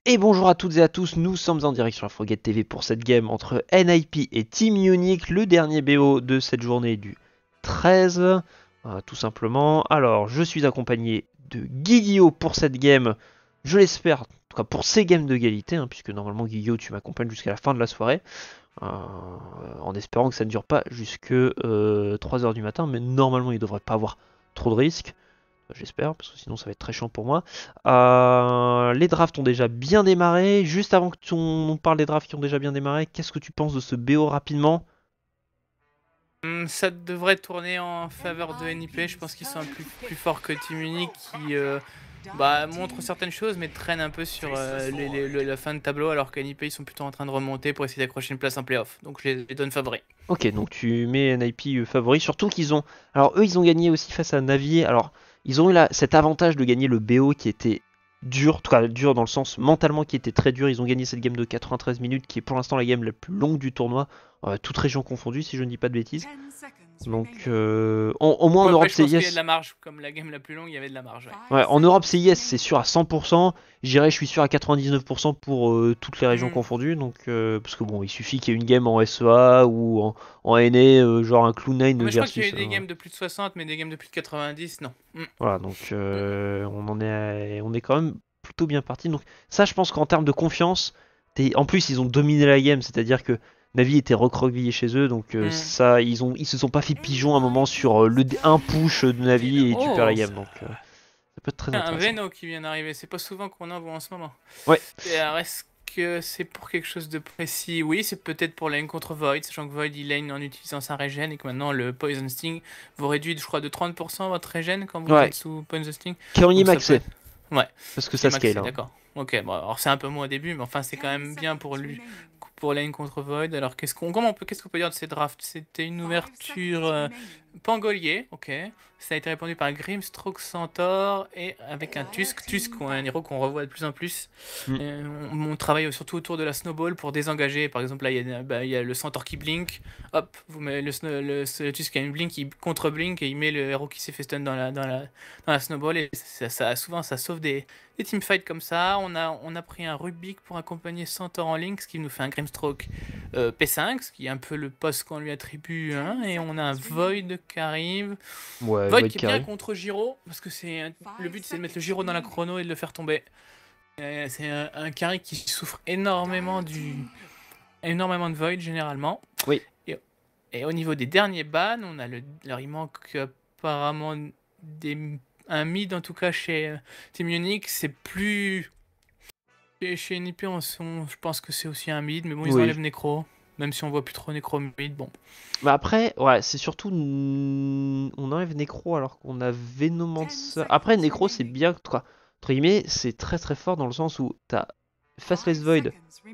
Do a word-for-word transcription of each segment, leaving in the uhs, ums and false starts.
Et bonjour à toutes et à tous, nous sommes en direct sur Afrogate T V pour cette game entre N I P et Team Unique, le dernier B O de cette journée du treize, euh, tout simplement. Alors, je suis accompagné de Guigio pour cette game, je l'espère, en tout cas pour ces games d'égalité, hein, puisque normalement Guigio tu m'accompagnes jusqu'à la fin de la soirée, euh, en espérant que ça ne dure pas jusque euh, trois heures du matin, mais normalement il ne devrait pas avoir trop de risques. J'espère, parce que sinon ça va être très chiant pour moi. Euh, les drafts ont déjà bien démarré. Juste avant que on parle des drafts qui ont déjà bien démarré, qu'est-ce que tu penses de ce B O rapidement? Hum, Ça devrait tourner en faveur de N I P. Je pense qu'ils sont un plus, plus forts que Team Unique qui euh, bah, montre certaines choses mais traîne un peu sur euh, les, les- le- la fin de tableau alors que N I P ils sont plutôt en train de remonter pour essayer d'accrocher une place en playoff. Donc je les, les donne favoris. Ok, donc tu mets N I P euh, favori, surtout qu'ils ont... Alors eux, ils ont gagné aussi face à Navi. Alors, ils ont eu là, cet avantage de gagner le B O qui était dur, en tout cas dur dans le sens mentalement qui était très dur. Ils ont gagné cette game de quatre-vingt-treize minutes qui est pour l'instant la game la plus longue du tournoi, euh, toute région confondue si je ne dis pas de bêtises. Donc euh, au, au moins en Ouais, après Europe je c'est pense qu'il y a de yes. la marge. Comme la game la plus longue, il y avait de la marge. Ouais. Ouais, en Europe c'est yes, c'est sûr à cent pour cent. J'irais, je suis sûr à quatre-vingt-dix-neuf pour cent pour euh, toutes les régions Hum. confondues. Donc, euh, parce que bon, il suffit qu'il y ait une game en S E A ou en, en N A, euh, genre un Cloud nine Mais je crois qu'il y a eu versus. des euh, games de plus de soixante, mais des games de plus de quatre-vingt-dix, non. Hum. voilà, donc Hum. euh, on en est, on est quand même plutôt bien parti. Donc ça, je pense qu'en termes de confiance, t'es- en plus ils ont dominé la game, c'est-à-dire que Navi était recroquevillé chez eux, donc euh, Hum. ça, ils ont, ils se sont pas fait pigeon à un moment sur euh, le un push de Navi et tu perds la Oh, game. Donc euh, ça peut être très un intéressant. Veno qui vient d'arriver. C'est pas souvent qu'on en voit en ce moment. Ouais. Et alors, est-ce que c'est pour quelque chose de précis? Oui, c'est peut-être pour lane contre Void, sachant que Void il lane en utilisant sa régène et que maintenant le Poison Sting vous réduit, je crois, de trente pour cent votre régène quand vous Ouais. êtes sous Poison Sting. Curly Donc ça peut maxé, être. Ouais, parce que qui est ça scale. maxé, Hein. d'accord. Ok, bon, alors c'est un peu moins au début, mais enfin c'est quand même bien pour lui, pour lane contre Void. Alors qu'est-ce qu'on, comment on peut, qu'est-ce qu'on peut dire de ces drafts? C'était une ouverture euh, Pangolier, ok. Ça a été répondu par Grimstroke Centaur et avec un Tusk, Tusk, un héros qu'on revoit de plus en plus. Mm. Et on, on travaille surtout autour de la snowball pour désengager. Par exemple, là, il y a, bah, il y a le centaure qui blink. Hop, vous mettez le, snow, le, le Tusk a une blink, il contre-blink et il met le héros qui s'est fait stun dans la, dans la, dans la snowball. Et ça, ça, souvent, ça sauve des, des teamfights comme ça. On a, on a pris un Rubik pour accompagner Centaur en link, ce qui nous fait un Grimstroke euh, P cinq, ce qui est un peu le poste qu'on lui attribue. Hein, et on a un Void qui arrive. Ouais, Void Void qui est bien carry. contre Giro, parce que c'est le but c'est de mettre le Giro dans la chrono et de le faire tomber. Euh, c'est un, un carry qui souffre énormément du énormément de Void généralement. Oui. Et, et au niveau des derniers bans, on a le, alors il manque apparemment des, un mid en tout cas chez euh, Team Unique, c'est plus chez, chez N I P on, on- je pense que c'est aussi un mid, mais bon ils Oui. enlèvent Necro, même si on voit plus trop Necro mid, bon. Mais après, ouais, c'est surtout. On enlève Necro alors qu'on a Venomancer. Après, Necro, c'est bien, quoi. Entre guillemets, c'est très très fort dans le sens où t'as Faceless Void.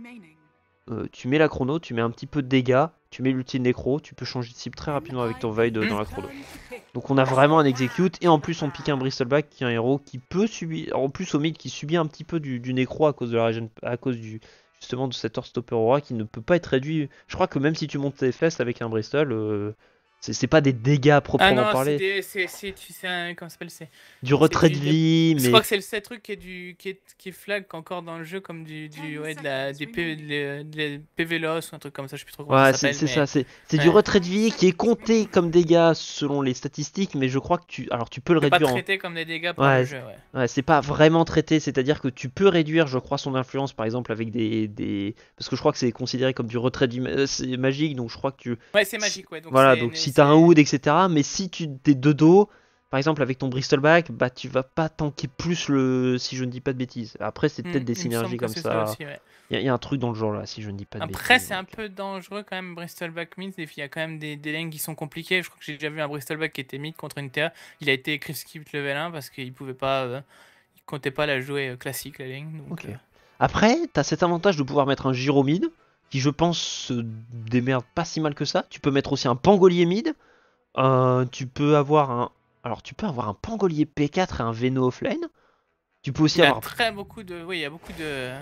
Euh, tu mets la chrono, tu mets un petit peu de dégâts, tu mets l'ulti de Necro, tu peux changer de cible très rapidement avec ton Void euh, Hmm. dans la chrono. Donc on a vraiment un execute, et en plus on pique un Bristleback qui est un héros qui peut subir, en plus au mid qui subit un petit peu du, du Necro à cause de la régène, à cause du justement de cet Stopper Aura qui ne peut pas être réduit. Je crois que même si tu montes tes fesses avec un Bristol, euh, c'est c'est pas des dégâts à Ah proprement non, c'est parler. des, c'est, c'est, c'est un, comment ça s'appelle, c'est, Du c'est retrait de du, des- vie, je crois mais que c'est le seul truc qui est du, qui est, qui est flag encore dans le jeu comme du, du, ouais, de la, des P, des- des P V Loss ou un truc comme ça, je sais plus trop comment ça ouais, c'est s'appelle, c'est ça, mais c'est c'est du ouais. retrait de vie qui est compté comme dégâts selon les statistiques, mais je crois que tu, alors tu peux le C'est pas réduire en, traité comme des dégâts par le ouais, jeu, ouais. ouais, c'est pas vraiment traité, c'est-à-dire que tu peux réduire, je crois, son influence, par exemple, avec des, des... Parce que je crois que c'est considéré comme du retrait du ma- euh, c'est magique, donc je crois que tu... Ouais, c'est si- magique, ouais, donc Voilà, c'est, donc si t'as un c'est, Hood, et cetera, mais si tu t'es de dos, par exemple, avec ton Bristleback, bah tu vas pas tanker plus le... si je ne dis pas de bêtises. Après, c'est hmm, peut-être des il me semble synergies que comme c'est ça ça. aussi, ouais. Il y, a- y a un truc dans le genre là, si je ne dis pas de Après, bêtises. c'est un Donc... peu dangereux quand même, Bristleback mid. Il y a quand même des, des lanes qui sont compliquées. Je crois que j'ai déjà vu un Bristleback qui était mid contre une T A. Il a été Chris Skip level un parce qu'il pouvait pas, euh, il comptait pas la jouer euh, classique, la lane. Donc, Ok. euh, Après, t'as cet avantage de pouvoir mettre un Gyro mid, qui je pense se démerde pas si mal que ça. Tu peux mettre aussi un Pangolier mid. Euh, tu peux avoir un. Alors, tu peux avoir un Pangolier P quatre et un Veno offlane. Tu peux il aussi y a avoir. très beaucoup de, oui, il y a beaucoup de,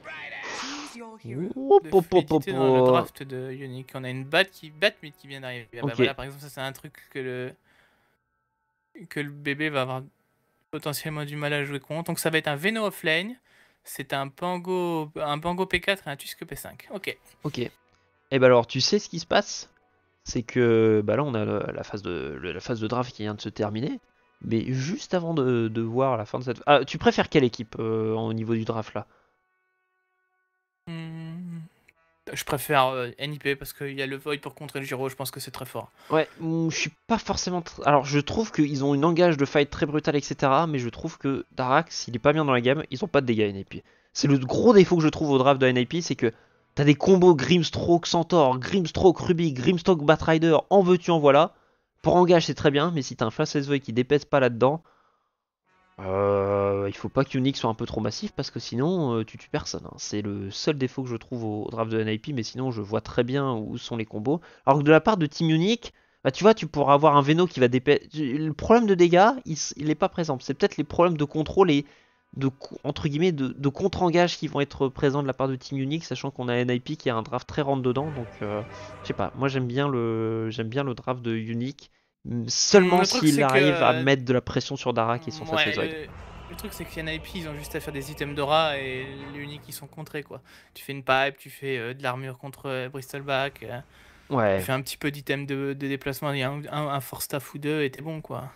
Oh, de po, po, po, fluidité dans le po. draft de Unique. On a une bat qui, bat mid qui vient d'arriver. Ah bah Ok. voilà, par exemple, ça c'est un truc que le, que le bébé va avoir potentiellement du mal à jouer contre. Donc ça va être un Veno offlane. C'est un Pango, un Pango P quatre et un Tusk P cinq. Ok. Ok. Et bah alors, tu sais ce qui se passe? C'est que bah là, on a le- la phase de le- la phase de draft qui vient de se terminer. Mais juste avant de, de voir la fin de cette... Ah, tu préfères quelle équipe euh, au niveau du draft là? Hmm. Je préfère euh, N I P parce qu'il y a le Void pour contrer le Giro, je pense que c'est très fort. Ouais, mm, je suis pas forcément... tr- Alors, je trouve qu'ils ont une engage de fight très brutale, et cetera. Mais je trouve que Darax, il est pas bien dans la gamme. Ils ont pas de dégâts N I P. C'est le gros défaut que je trouve au draft de N I P, c'est que t'as des combos Grimstroke Centaur, Grimstroke Rubik, Grimstroke Batrider, en veux-tu en voilà. Pour engage, c'est très bien, mais si t'as un Fast S V qui dépèse pas là-dedans, euh, il faut pas qu'Unique soit un peu trop massif parce que sinon euh, tu tues personne, hein. C'est le seul défaut que je trouve au, au draft de N I P, mais sinon je vois très bien où sont les combos. Alors que de la part de Team Unique, bah, tu vois, tu pourras avoir un Veno qui va dépêcher. Le problème de dégâts, il, s- il est pas présent. C'est peut-être les problèmes de contrôle et de co- entre guillemets de, de contre-engage qui vont être présents de la part de Team Unique, sachant qu'on a N I P qui a un draft très rentre dedans. Donc euh, je sais pas, moi j'aime bien le j'aime bien le draft de Unique. Hmm, Seulement Le truc s'il c'est que arrive à euh, mettre de la pression sur Darak et son hmm, face ouais, Void. le, le truc c'est que N I P ils ont juste à faire des items d'aura et les uniques ils sont contrés quoi. Tu fais une pipe, tu fais euh, de l'armure contre euh, Bristleback, euh, tu Ouais. fais un petit peu d'items de, de déplacement, il y a un, un, un force staff ou deux et t'es bon quoi.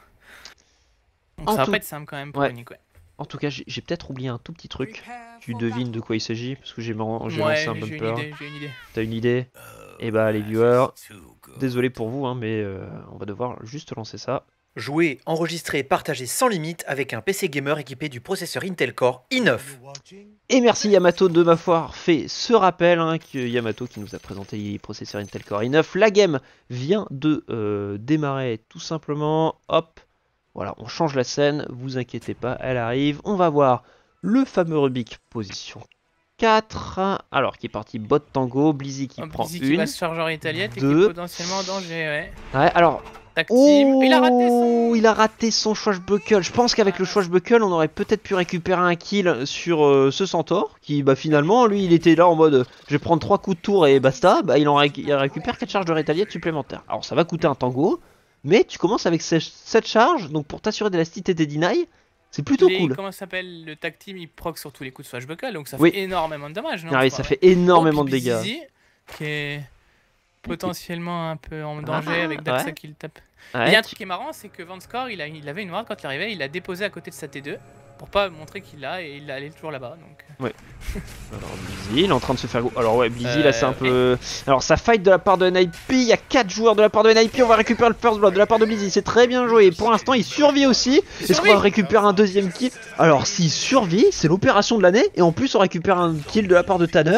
Donc En ça va tout, pas être simple quand même pour ouais. unique ouais. En tout cas, j'ai j'ai peut-être oublié un tout petit truc. Tu devines de quoi il s'agit parce que j'ai man- j'ai lancé un Ouais, j'ai une bumper. idée, j'ai une idée. T'as une idée? Et bah les viewers, désolé pour vous, hein, mais euh, on va devoir juste lancer ça. Jouer, enregistrer et partager sans limite avec un P C gamer équipé du processeur Intel Core i neuf. Et merci Yamato de m'avoir fait ce rappel, hein, que Yamato qui nous a présenté les processeurs Intel Core i neuf. La game vient de euh, démarrer tout simplement. Hop, voilà, on change la scène, vous inquiétez pas, elle arrive. On va voir le fameux Rubik position quatre. Alors, qui est parti bot tango, Blizzy qui Oh, prend Blizzy qui va une. se charger en italiette et qui est deux. potentiellement en danger, ouais. Ouais, alors, Tac team. oh, Il a raté son. il a raté son swashbuckle. Je pense qu'avec le swashbuckle, on aurait peut-être pu récupérer un kill sur euh, ce centaure. Qui, bah finalement, lui, il était là en mode je vais prendre trois coups de tour et basta. Bah, il en réc- il récupère quatre charges de rétaliette supplémentaires. Alors, ça va coûter un tango. Mais tu commences avec cette charge. Donc, pour t'assurer d'élasticité des deny, c'est plutôt Les- cool. Comment ça s'appelle le tag team? Il proc sur tous les coups de swashbuckle, donc ça Oui. fait énormément de dommages, non? Ah oui, je ça crois, fait ouais. énormément Oh, de puis dégâts. Blizzy, qui est potentiellement un peu en danger Ah, avec Daxa ouais. qui le tape. Ouais, il y a un tu- truc qui est marrant, c'est que Vanscore, il, a, il avait une ward quand il arrivait, il l'a déposé à côté de sa T deux pour pas montrer qu'il l'a et il allait toujours là-bas. Donc... Alors Blizzy, il est en train de se faire go. Alors ouais, Blizzy là c'est un Euh, peu... Alors ça fight de la part de N I P, il y a quatre joueurs de la part de N I P, on va récupérer le first blood de la part de Blizzy, c'est très bien joué. Pour l'instant il survit aussi. Est-ce qu'on va récupérer un deuxième kill? Alors s'il survit, c'est l'opération de l'année. Et en plus on récupère un kill de la part de Tanner.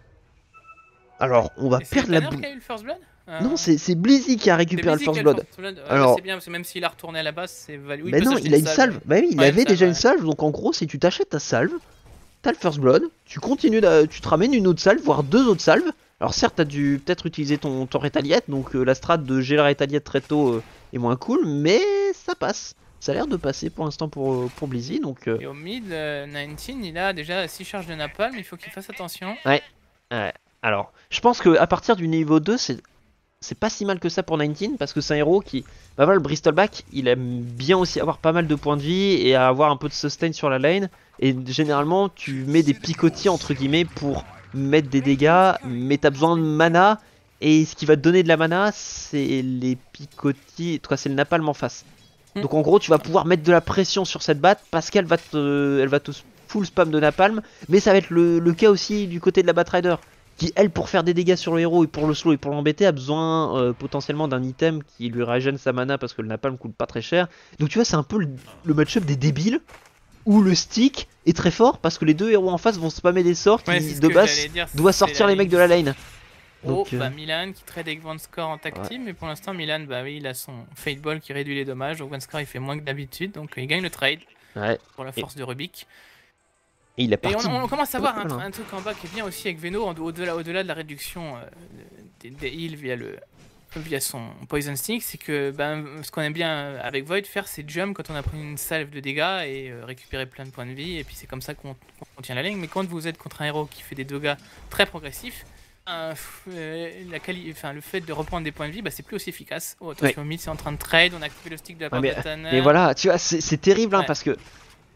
Alors on va Et c'est perdre la Tanner boue. qui a eu le first blood? Euh, Non, c'est c'est Blizzy qui a c'est récupéré le Blizzy qui first a blood. first blood. Ouais, Alors- bah, c'est bien, parce que même s'il a retourné à la base, c'est valide. Oui, Mais peut non, s'acheter il a une une salve. ouais. Bah oui, il Ouais, avait une déjà salve, une salve. Donc en gros, si tu t'achètes ta salve, t'as le first blood, tu continues, de- tu te ramènes une autre salve, voire deux autres salves. Alors certes, t'as dû peut-être utiliser ton, ton rétaliette, donc euh, la strat de gérer la rétaliette très tôt euh, est moins cool, mais ça passe. Ça a l'air de passer pour l'instant pour, euh, pour Blizzy, donc... euh, Et au mid, euh, dix-neuf, il a déjà six charges de napalm, il faut qu'il fasse attention. Ouais. Alors, je pense que à partir du niveau deux, c'est c'est pas si mal que ça pour dix-neuf, parce que c'est un héros qui... Bah voilà, le Bristleback, il aime bien aussi avoir pas mal de points de vie et à avoir un peu de sustain sur la lane. Et généralement, tu mets des picotis, entre guillemets, pour mettre des dégâts, mais t'as besoin de mana. Et ce qui va te donner de la mana, c'est les picotis... En tout cas, c'est le napalm en face. Mm. Donc en gros, tu vas pouvoir mettre de la pression sur cette batte parce qu'elle va te, elle va te full spam de napalm. Mais ça va être le, le cas aussi du côté de la Batrider, qui elle, pour faire des dégâts sur le héros et pour le slow et pour l'embêter, a besoin euh, potentiellement d'un item qui lui régène sa mana parce que le napalm coûte pas très cher. Donc tu vois, c'est un peu le, le match-up des débiles où le stick est très fort parce que les deux héros en face vont spammer des sorts qui Ouais, c'est ce de que base j'allais dire, doivent c'est sortir la les mecs ligne. de la lane. Oh, Donc, bah euh, Milan qui trade avec Vanscore en tag Ouais. team, mais pour l'instant Milan, bah oui, il a son Fate Ball qui réduit les dommages, donc Vanscore il fait moins que d'habitude, donc il gagne le trade ouais. pour la Et- force de Rubik. Et il est Et parti. on, on commence à voir un, pas mal, tr- hein. un truc en bas qui est bien aussi avec Veno, en- au-delà au-delà de la réduction euh, des, des heals via, le, via son Poison Stick, c'est que ben, ce qu'on aime bien avec Void faire, c'est jump quand on a pris une salve de dégâts et euh, récupérer plein de points de vie, et puis c'est comme ça qu'on qu'on contient la ligne. Mais quand vous êtes contre un héros qui fait des dégâts très progressifs, euh, euh, la quali enfin, le fait de reprendre des points de vie, bah, c'est plus aussi efficace. Oh, attention, mid c'est en train de trade, on a activé le stick de la part Ouais, mais, de Tanner. mais voilà, tu vois, c'est c'est terrible hein, Ouais. parce que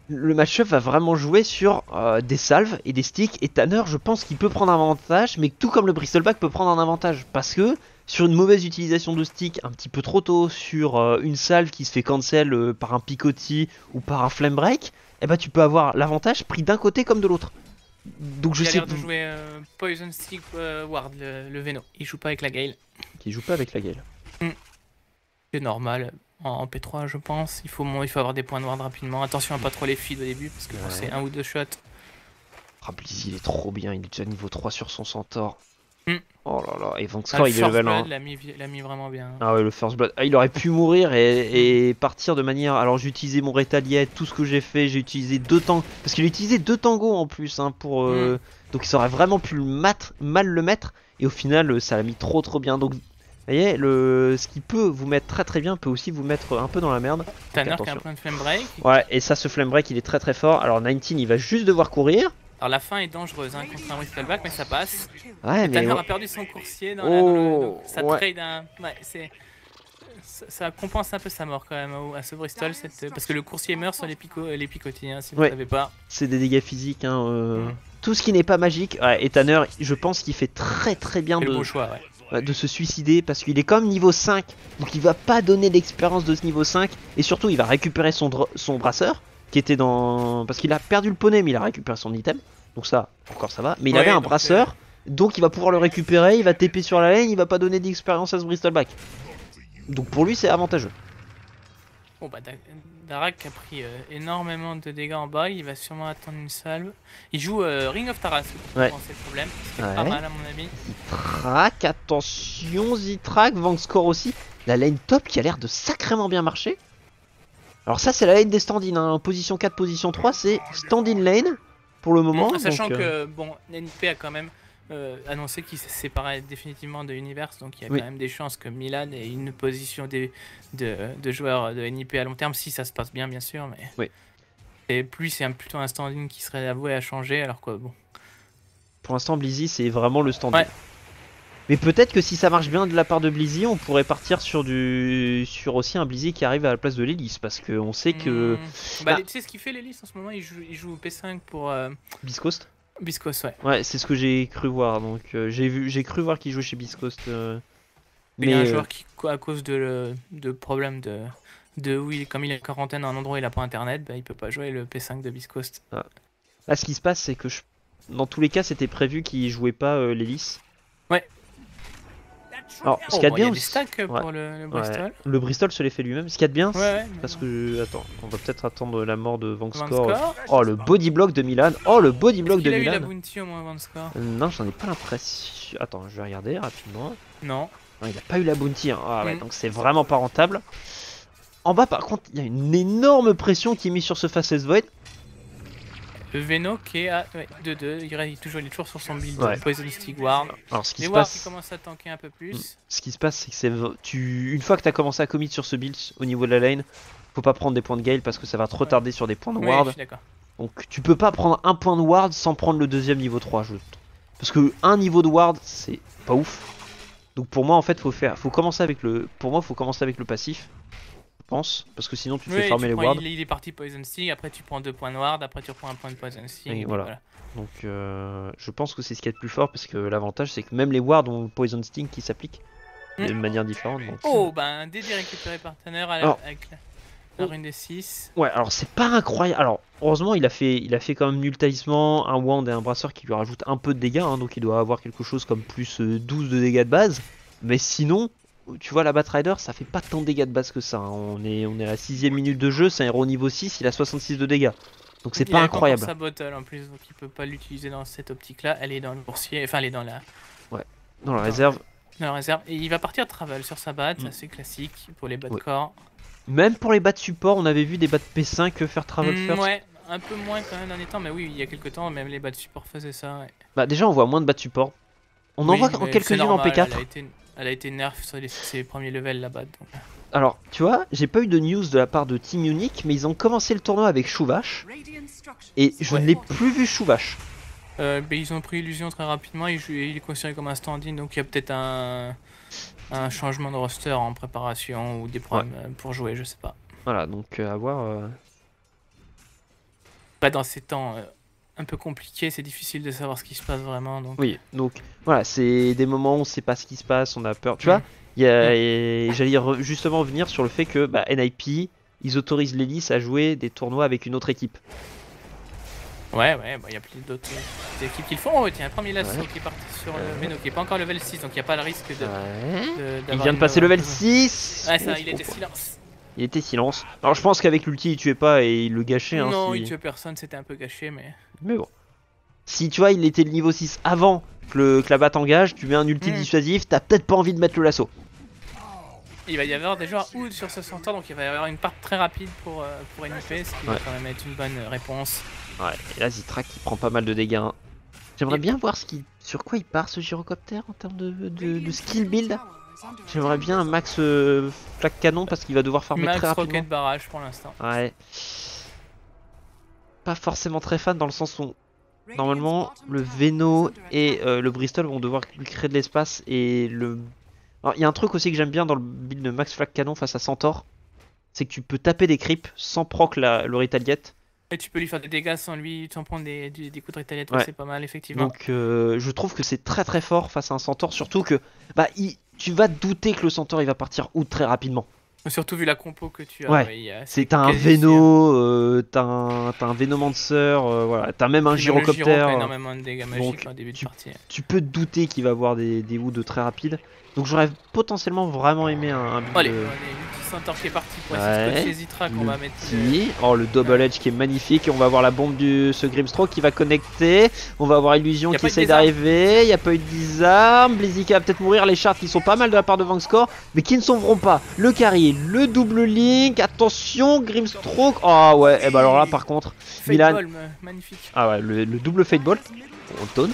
le match-up va vraiment jouer sur euh, des salves et des sticks. Et Tanner, je pense qu'il peut prendre un avantage, mais tout comme le Bristleback peut prendre un avantage. Parce que sur une mauvaise utilisation de stick un petit peu trop tôt, sur euh, une salve qui se fait cancel euh, par un picotis ou par un flame break, eh ben, tu peux avoir l'avantage pris d'un côté comme de l'autre. Donc je Il a sais l'air de jouer euh, Poison Stick euh, Ward, le, le Veno. Il joue pas avec la Gale. qu'il joue pas avec la Gale. C'est normal. En, en P trois, je pense. Il faut, mon- il faut avoir des points de Ward rapidement. Attention à pas trop les feeds au début, parce que bon, Ouais. c'est un ou deux shots. Ah, Blizzy, il est trop bien, il est déjà niveau trois sur son centaure. Mm. Oh là là, et Ah, Vangscore le il est First level un. Blood l'a mis, l'a mis vraiment bien. Ah ouais, le First Blood. Ah, il aurait pu mourir et, et partir de manière. Alors j'ai utilisé mon rétaliette, tout ce que j'ai fait, j'ai utilisé deux tangos. Parce qu'il a utilisé deux tangos en plus, hein, pour. Euh... Donc il aurait vraiment pu le mat... mal le mettre. Et au final, euh, ça l'a mis trop trop bien. Donc, vous voyez, le... ce qui peut vous mettre très très bien peut aussi vous mettre un peu dans la merde. Tanner qui a un attention. point de Flame Break. Ouais, et ça, ce Flame Break, il est très très fort. Alors dix-neuf, il va juste devoir courir. Alors la fin est dangereuse hein, contre un Whistleback, mais ça passe. Ouais, mais. Tanner a perdu son coursier dans, la, dans le. Oh, Donc, ça ouais. trade un. Ouais, c'est. Ça, ça compense un peu sa mort quand même au- à ce Bristol, cette... parce que le coursier meurt sur les, pico... les picotis, hein, si vous Ouais. ne savez pas. C'est des dégâts physiques, hein. euh, Mm. Tout ce qui n'est pas magique. Ouais, et Tanner, je pense qu'il fait très très bien C'est le de. bon choix, ouais. Ouais, de se suicider parce qu'il est comme niveau cinq, donc il va pas donner l'expérience de ce niveau cinq, et surtout il va récupérer son, dr- son brasseur qui était dans... parce qu'il a perdu le poney mais il a récupéré son item, donc ça encore ça va, mais il Ouais, avait un donc, brasseur, donc il va pouvoir le récupérer, il va T P sur la lane, il va pas donner d'expérience à ce Bristleback, donc pour lui c'est avantageux. Bon bah Da- Darak a pris euh, énormément de dégâts en bas, il va sûrement attendre une salve. Il joue euh, Ring of Taras, Ouais. c'est le problème. C'est Ouais. pas mal à mon avis. Track, attention Zitrak, Vangscore aussi, la lane top qui a l'air de sacrément bien marcher. Alors ça c'est la lane des stand-in, hein. Position quatre, position trois, c'est stand-in lane pour le moment. Bon, sachant donc, euh, que bon, N P a quand même euh, annoncé qu'il se séparait définitivement de Universe, donc il y a Oui. quand même des chances que Milan ait une position de, de, de joueur de N I P à long terme, si ça se passe bien bien sûr, mais Oui. et plus c'est un- plutôt un stand-in qui serait avoué à changer, alors quoi bon. Pour l'instant, Blizzy, c'est vraiment le stand-in. Ouais. Mais peut-être que si ça marche bien de la part de Blizzy, on pourrait partir sur du sur aussi un Blizzy qui arrive à la place de l'hélice, parce qu'on sait que Hmm. Bah, Bah. les- tu sais ce qu'il fait l'hélice en ce moment, il joue, il joue P cinq pour euh, Biscoast. Biscos, ouais. Ouais, c'est ce que j'ai cru voir. Donc euh, j'ai vu, j'ai cru voir qu'il jouait chez Biscoast. euh, Il y a un euh, joueur qui, à cause de, le- de problèmes de, de oui, comme il est en quarantaine dans un endroit où il a pas internet, bah, il peut pas jouer le P cinq de Biscoast. là, ce qui se passe, c'est que je... dans tous les cas, c'était prévu qu'il jouait pas euh, l'hélice. Ouais. Alors, ce Oh, qu'il y a de bon, il y bien a des aussi- stacks Ouais. pour le, le Ouais. Bristol. Le Bristol se l'est fait lui-même. Ce qu'il y a de bien, Ouais, ouais. parce que attends, on va peut-être attendre la mort de Van Vangscore. Score. Oh, le body block de Milan. Oh, le body block Est-ce de qu'il a eu la Milan. bounty au moins Van Score? Euh, Non, j'en ai pas l'impression. Attends, je vais regarder rapidement. Non. Non, il a pas eu la bounty. Hein. Ah ouais, Mm. donc c'est vraiment pas rentable. En bas, par contre, il y a une énorme pression qui est mise sur ce Fastest Void. Le Veno qui est à ouais, deux deux, il, reste- il, toujours, il est toujours sur son build Ouais. de Poison Stick Ward. Alors, ce qui Les se Wards qui passe, commencent à tanker un peu plus. ce qui se passe, c'est que c'est tu une fois que tu as commencé à commit sur ce build au niveau de la lane, faut pas prendre des points de Gale parce que ça va te retarder sur des points de Oui, ward. je suis d'accord. Donc tu peux pas prendre un point de ward sans prendre le deuxième niveau trois, je trouve. Parce que un niveau de ward, c'est pas ouf. Donc pour moi en fait, faut faire faut commencer avec le pour moi, faut commencer avec le passif. Je pense parce que sinon tu te Oui, fais farmer tu les prends- wards. il, il est parti Poison Stick, après tu prends deux points de Ward, après tu reprends un point de Poison Stick. Et et puis voilà. Donc euh, je pense que c'est ce qu'il y a de plus fort parce que l'avantage c'est que même les wards ont le Poison Sting qui s'applique Mm. de manière différente. Donc... Oh, bah un D D récupéré par Tanner à la- Alors. avec la, la rune des six. Ouais, alors c'est pas incroyable. Alors heureusement il a fait il a fait quand même nul talisman, un wand et un brasseur qui lui rajoutent un peu de dégâts, hein, donc il doit avoir quelque chose comme plus euh, douze de dégâts de base. Mais sinon, tu vois la Batrider ça fait pas tant de dégâts de base que ça. hein. On est on est à la sixième minute de jeu, c'est un héros niveau six, il a soixante-six de dégâts. Donc c'est Il pas avait encore incroyable. sa bottle en plus, donc il peut pas l'utiliser dans cette optique là. Elle est dans le boursier, enfin elle est dans la, Dans la réserve, dans la réserve. Et il va partir travel sur sa batte, Mm. assez classique pour les bas de Ouais. corps. même pour les bats de support, on avait vu des bats de P cinq faire travel Mm, first. ouais, un peu moins quand même dernier temps, mais oui, il y a quelques temps, même les bas de support faisaient ça. Ouais. Bah déjà on voit moins de bats de support. On en Oui, voit mais quelques-unes c'est en normal, P quatre. Elle a été, elle a été nerf sur les, ses premiers levels là-bas. donc. Alors, tu vois, j'ai pas eu de news de la part de Team Unique, mais ils ont commencé le tournoi avec Chouvache. Et je Ouais. n'ai plus vu Chouvache. Euh, bah, ils ont pris Illusion très rapidement, il, joue- il est considéré comme un stand-in, donc il y a peut-être un, un changement de roster en préparation ou des problèmes euh, pour jouer, je sais pas. Voilà, donc euh, à voir. euh. après, dans ces temps euh, un peu compliqués, c'est difficile de savoir ce qui se passe vraiment. Donc... Oui, donc voilà, c'est des moments où on sait pas ce qui se passe, on a peur. Tu Mm. vois, il y a, et j'allais re- justement revenir sur le fait que bah, N I P, ils autorisent l'hélice à jouer des tournois avec une autre équipe. Ouais, ouais, bah, il y a plus d'autres euh, équipes qui le font. Oh, tiens, un premier lasso Ouais. qui est parti sur le Ouais. Veno, qui est pas encore level six, donc il n'y a pas le risque de. Ouais. de- Il d'avoir vient de une- passer level un- six. Ouais, ça, Oh, il oh, était oh. silence. Il était silence. Alors je pense qu'avec l'ulti il tuait pas et il le gâchait. Hein, Non, si- il tue personne, c'était un peu gâché, mais. Mais bon. Si tu vois, il était le niveau six avant que, le, que la batte engage, tu mets un ulti Mm. dissuasif, t'as peut-être pas envie de mettre le lasso. Il va y avoir déjà Oud sur ce centaure, donc il va y avoir une part très rapide pour, euh, pour N I P, ce qui Ouais. va quand même être une bonne euh, réponse. Ouais, et là Zitrak qui prend pas mal de dégâts. Hein. J'aimerais Et- bien voir ce qui, sur quoi il part ce gyrocoptère en termes de, de, de skill build. J'aimerais bien un max euh, flaque canon parce qu'il va devoir farmer Max très rapidement. Rocket Barrage pour l'instant. Ouais. Pas forcément très fan dans le sens où normalement le Veno et euh, le Bristol vont devoir lui créer de l'espace et le... Alors il y a un truc aussi que j'aime bien dans le build de Max Flag Canon face à Centaure, c'est que tu peux taper des creeps sans proc la, le Retaliate. Et tu peux lui faire des dégâts sans lui, sans prendre des, des, des coups de rétaliate, Ouais. c'est pas mal effectivement. Donc euh, je trouve que c'est très très fort face à un Centaure, surtout que bah il- tu vas te douter que le Centaure il va partir out très rapidement. Surtout vu la compo que tu as. Ouais. il y a- C'est t'as un quasi- Veno, euh, t'as un, t'as un Venomancer, euh, voilà, t'as même un Même le Gyro gyrocoptère. fait énormément de dégâts magiques donc, en début de tu- partie. Tu peux te douter qu'il va avoir des, des woods très rapides. Donc j'aurais potentiellement vraiment aimé un, un build. Oh, allez, euh, l'ulti Centaure qui est parti pour Ouais. essayer de coacher Zitra qu'on le va mettre. petit- Oh le double edge qui est magnifique et on va avoir la bombe du ce Grimstroke qui va connecter. On va avoir Illusion Y a qui pas eu de essaye désarme. d'arriver. Il n'y a pas eu de disarme. Blaziken va peut-être mourir. Les shards qui sont pas mal de la part de Vangscore mais qui ne sauveront pas. Le carry, le double link. Attention Grimstroke. Oh ouais. Et bah alors là par contre Milan. Fateball, me- magnifique. Ah ouais le, le double Fateball. On taunt.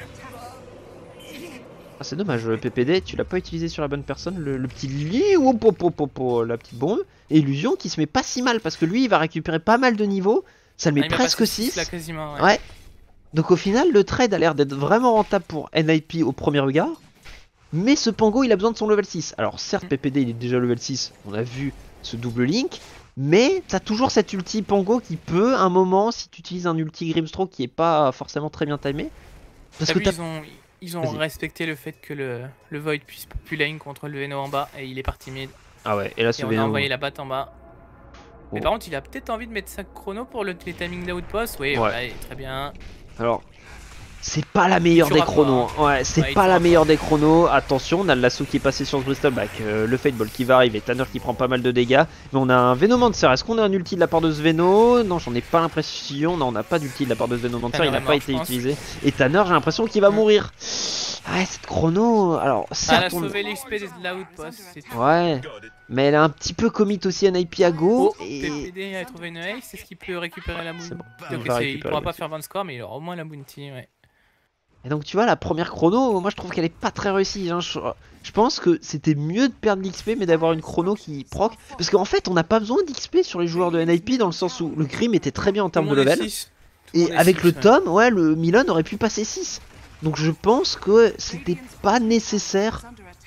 Ah c'est dommage le P P D, tu l'as pas utilisé sur la bonne personne, le, le petit Lily, oh, po, po, po, po, la petite bombe, et Illusion qui se met pas si mal parce que lui il va récupérer pas mal de niveaux, ça le met Ah, il m'a presque passé six, six. là, quasiment, ouais. Ouais. Donc au final le trade a l'air d'être vraiment rentable pour N I P au premier regard, mais ce Pango il a besoin de son level six. Alors certes Mm. P P D il est déjà level six, on a vu ce double link, mais t'as toujours cet ulti Pango qui peut, un moment, si tu utilises un ulti Grimstroke qui est pas forcément très bien timé, parce T'as que vu, t'as... ils ont, ils ont Vas-y. respecté le fait que le, le Void puisse plus lane contre le Veno en bas et il est parti mid. Ah ouais, et là Et ce on a Veno- envoyé la batte en bas. Mais Oh. par contre, il a peut-être envie de mettre sa chrono pour le, les timings d'outpost. Oui, Ouais. voilà, il est très bien. Alors, c'est pas la meilleure Il des tuera chronos. pas, hein. Ouais, c'est Ouais, il pas tuera la pas. meilleure des chronos. Attention, on a le lasso qui est passé sur ce Bristolback, euh, le Fateball qui va arriver, Tanner qui prend pas mal de dégâts. Mais on a un Venomancer. Est-ce qu'on a un ulti de la part de ce Veno? Non, j'en ai pas l'impression. Non, on n'a pas d'ulti de la part de ce Venomancer. Tanner Il n'a est pas mort, été je pense. utilisé. Et Tanner, j'ai l'impression qu'il va Mm. mourir. Ah, cette chrono. Alors, Ah, elle a certes, on- sauvé l'X P de l'outpost, c'est tout. ouais. Mais elle a un petit peu commit aussi N I P à go. Oh, et... P P D a trouvé une ace, c'est ce qu'il peut récupérer la bounty. C'est bon, Donc il va c'est- il récupérer pourra la pas bounty. faire vingt scores, mais il aura au moins la bounty. Ouais. Et donc tu vois la première chrono, moi je trouve qu'elle est pas très réussie. Hein. Je, je pense que c'était mieux de perdre l'X P mais d'avoir une chrono qui proc. Parce qu'en fait on n'a pas besoin d'X P sur les joueurs de N I P dans le sens où le Grim était très bien en termes de Tout le monde est level. six. Tout le Et monde est avec six, le ouais. Tom, ouais le Milan aurait pu passer six. Donc je pense que c'était pas nécessaire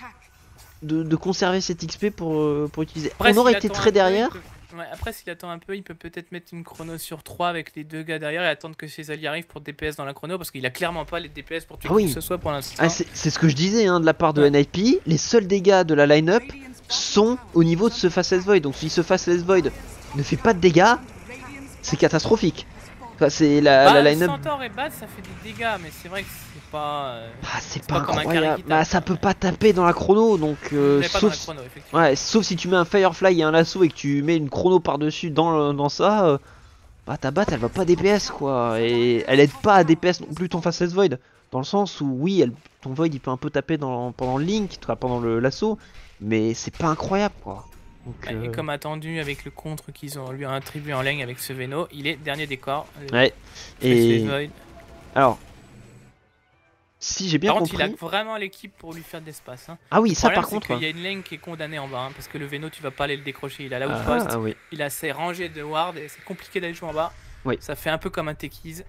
de, de conserver cet X P pour, euh, pour utiliser. Après, on aurait s'il été attend très un peu, derrière. il peut- Ouais, après, s'il attend un peu, il peut peut-être mettre une chrono sur trois avec les deux gars derrière et attendre que ses alliés arrivent pour D P S dans la chrono parce qu'il a clairement pas les D P S pour tuer Ah oui. qui que ce soit pour l'instant. Ah, c'est c'est ce que je disais hein, de la part de Ouais. N I P. Les seuls dégâts de la line-up sont au niveau de ce Faceless Void. Donc si ce Faceless Void ne fait pas de dégâts, c'est catastrophique. Enfin, c'est la, Bah, la line-up. Centaure et Bat, ça fait des dégâts, mais c'est vrai que c'est pas. euh, Ah, c'est c'est pas pas comme un carry incroyable. qui Bah tape, ça hein. peut pas taper dans la chrono. Donc euh, on est pas dans sauf, la si- chrono, effectivement. ouais, sauf si tu mets un Firefly et un lasso et que tu mets une chrono par dessus dans, le- dans ça, euh, bah ta batte elle va pas D P S quoi. Et elle aide pas à D P S non plus ton Faceless Void. Dans le sens où oui, elle, ton Void il peut un peu taper dans, pendant le link, toi, pendant le lasso, mais c'est pas incroyable quoi. Donc, Ouais, Et euh, comme attendu, avec le contre qu'ils ont lui attribué en lane avec ce Veno, il est dernier des corps. euh, ouais. Faceless Et Void. alors, si j'ai bien Par contre, compris. il a vraiment l'équipe pour lui faire de l'espace. Hein. Ah oui, Le ça problème, par c'est contre. qu'il y a une lane qui est condamnée en bas, hein, parce que le Veno, tu vas pas aller le décrocher. Il a la Ah, outpost, ah oui. il a ses rangées de ward et c'est compliqué d'aller jouer en bas. Oui. Ça fait un peu comme un techies.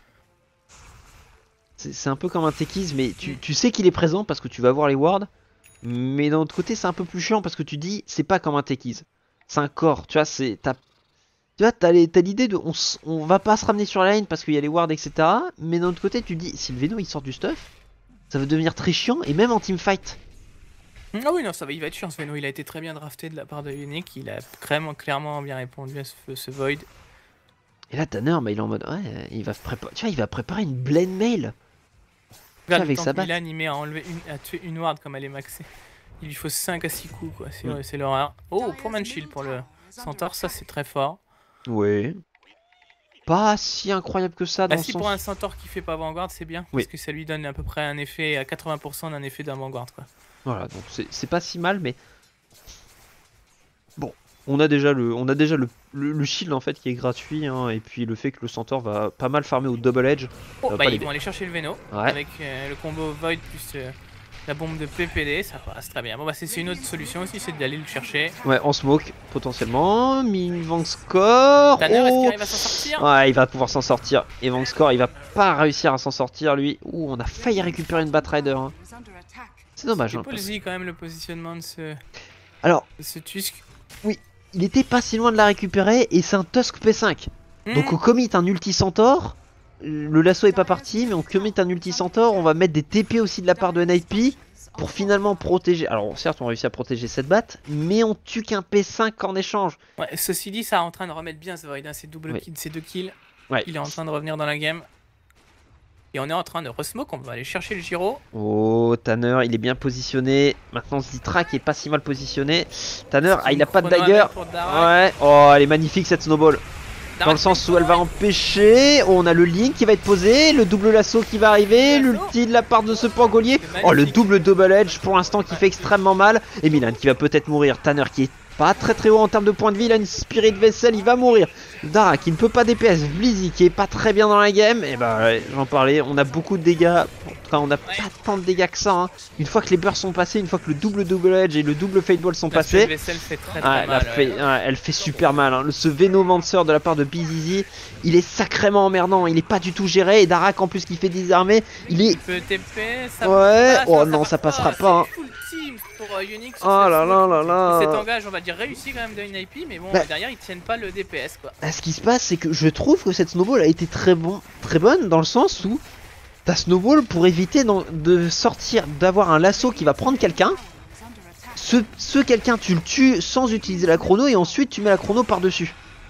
C'est c'est un peu comme un techies, mais tu, tu sais qu'il est présent parce que tu vas voir les wards. Mais d'un autre côté, c'est un peu plus chiant parce que tu dis, c'est pas comme un techies. C'est un corps, tu vois, c'est. t'as- Tu vois, t'as l'idée de on, s- on va pas se ramener sur la lane parce qu'il y a les wards, et cetera. Mais d'un autre côté, tu te dis, si le Veno il sort du stuff, ça va devenir très chiant et même en teamfight. Ah oui, non, ça va, il va être chiant ce Veno. Il a été très bien drafté de la part de Unique. Il a clairement, clairement bien répondu à ce, ce Void. Et là, Tanner, bah, il est en mode, ouais, il va préparer, tu vois, il va préparer une blend mail. Regarde, avec le temps sa que batte. Milan, il met à, enlever une, à tuer une ward comme elle est maxée. Il lui faut cinq à six coups, quoi. C'est Mm. c'est l'horreur. Oh, pour Manchill, pour le Centaure, ça c'est très fort. Ouais. Pas si incroyable que ça dans Ah le si, sens. pour un Centaure qui fait pas Vanguard, c'est bien. Oui. Parce que ça lui donne à peu près un effet, à quatre-vingts pour cent d'un effet d'un Vanguard, quoi. Voilà, donc c'est c'est pas si mal, mais bon, on a déjà le, on a déjà le, le, le shield en fait qui est gratuit, hein, et puis le fait que le Centaure va pas mal farmer au double edge. Oh, va bah pas ils l'aider. vont aller chercher le Veno. Ouais. Avec euh, le combo Void plus euh, la bombe de P P D, ça passe très bien. Bon bah c'est c'est une autre solution aussi, c'est d'aller le chercher. Ouais, en smoke potentiellement. Ming score. Tanner, est-ce qu'il Oh arrive à s'en sortir? Ouais, il va pouvoir s'en sortir. Et score, il va pas réussir à s'en sortir lui. Ouh, on a failli récupérer une Batrider. Hein. C'est dommage. C'est Hein, pas parce- quand même le positionnement de ce, Alors, de ce Tusk. il était pas si loin de la récupérer et c'est un Tusk P cinq. Donc Hmm. on commit un ulti centaure. Le lasso est pas parti, mais on commit un ulti centaure. On va mettre des T P aussi de la part de N I P pour finalement protéger. Alors certes, on réussit à protéger cette batte, mais on tue qu'un P cinq en échange. Ouais, ceci dit, ça est en train de remettre bien ce Void, hein, ces double Oui. kills, ces deux kills. Ouais. Il est en train de revenir dans la game. Et on est en train de resmoke, on va aller chercher le Giro. Oh, Tanner, il est bien positionné. Maintenant, Zitra qui est pas si mal positionné. Tanner, ah, il a pas de Chrono dagger. avec pour Darak. Ouais. Oh, elle est magnifique cette snowball. Dans Darak le sens fait où elle va empêcher. Oh, on a le link qui va être posé, le double lasso qui va arriver, Le lasso. l'ulti de la part de ce pangolier. C'est Oh, le magnifique. double double edge pour l'instant qui fait extrêmement mal. Et Milan qui va peut-être mourir. Tanner qui est pas très très haut en termes de points de vie. Il a une spirit vessel, il va mourir. Dara qui ne peut pas D P S. Blizzy qui est pas très bien dans la game. Et bah, ouais, j'en parlais. On a beaucoup de dégâts. Enfin, on a pas tant de dégâts que ça. Hein. Une fois que les bursts sont passés, une fois que le double double edge et le double fade ball sont La passés. Spirit Vessel fait très très Ah, elle, a mal. fait, ouais. ouais, elle fait super mal. Hein. Le- Ce Venomancer de la part de Bizizi, il est sacrément emmerdant. Il est pas du tout géré. Et Darak en plus qui fait désarmer, il est. Il peut T P, ça Ouais. passe, Oh ça non, passe ça passera pas. Hein. C'est full team pour euh, Unix. sur Oh cette là là smoke. là là. Cet engage, on va dire réussi quand même de N I P, mais bon, Bah. derrière ils tiennent pas le D P S quoi. Ah, ce qui se passe, c'est que je trouve que cette snowball a été très bon, très bonne dans le sens où ta snowball pour éviter d'en- de sortir, d'avoir un lasso qui va prendre quelqu'un. Ce, ce quelqu'un, tu le tues sans utiliser la chrono et ensuite tu mets la chrono par-dessus.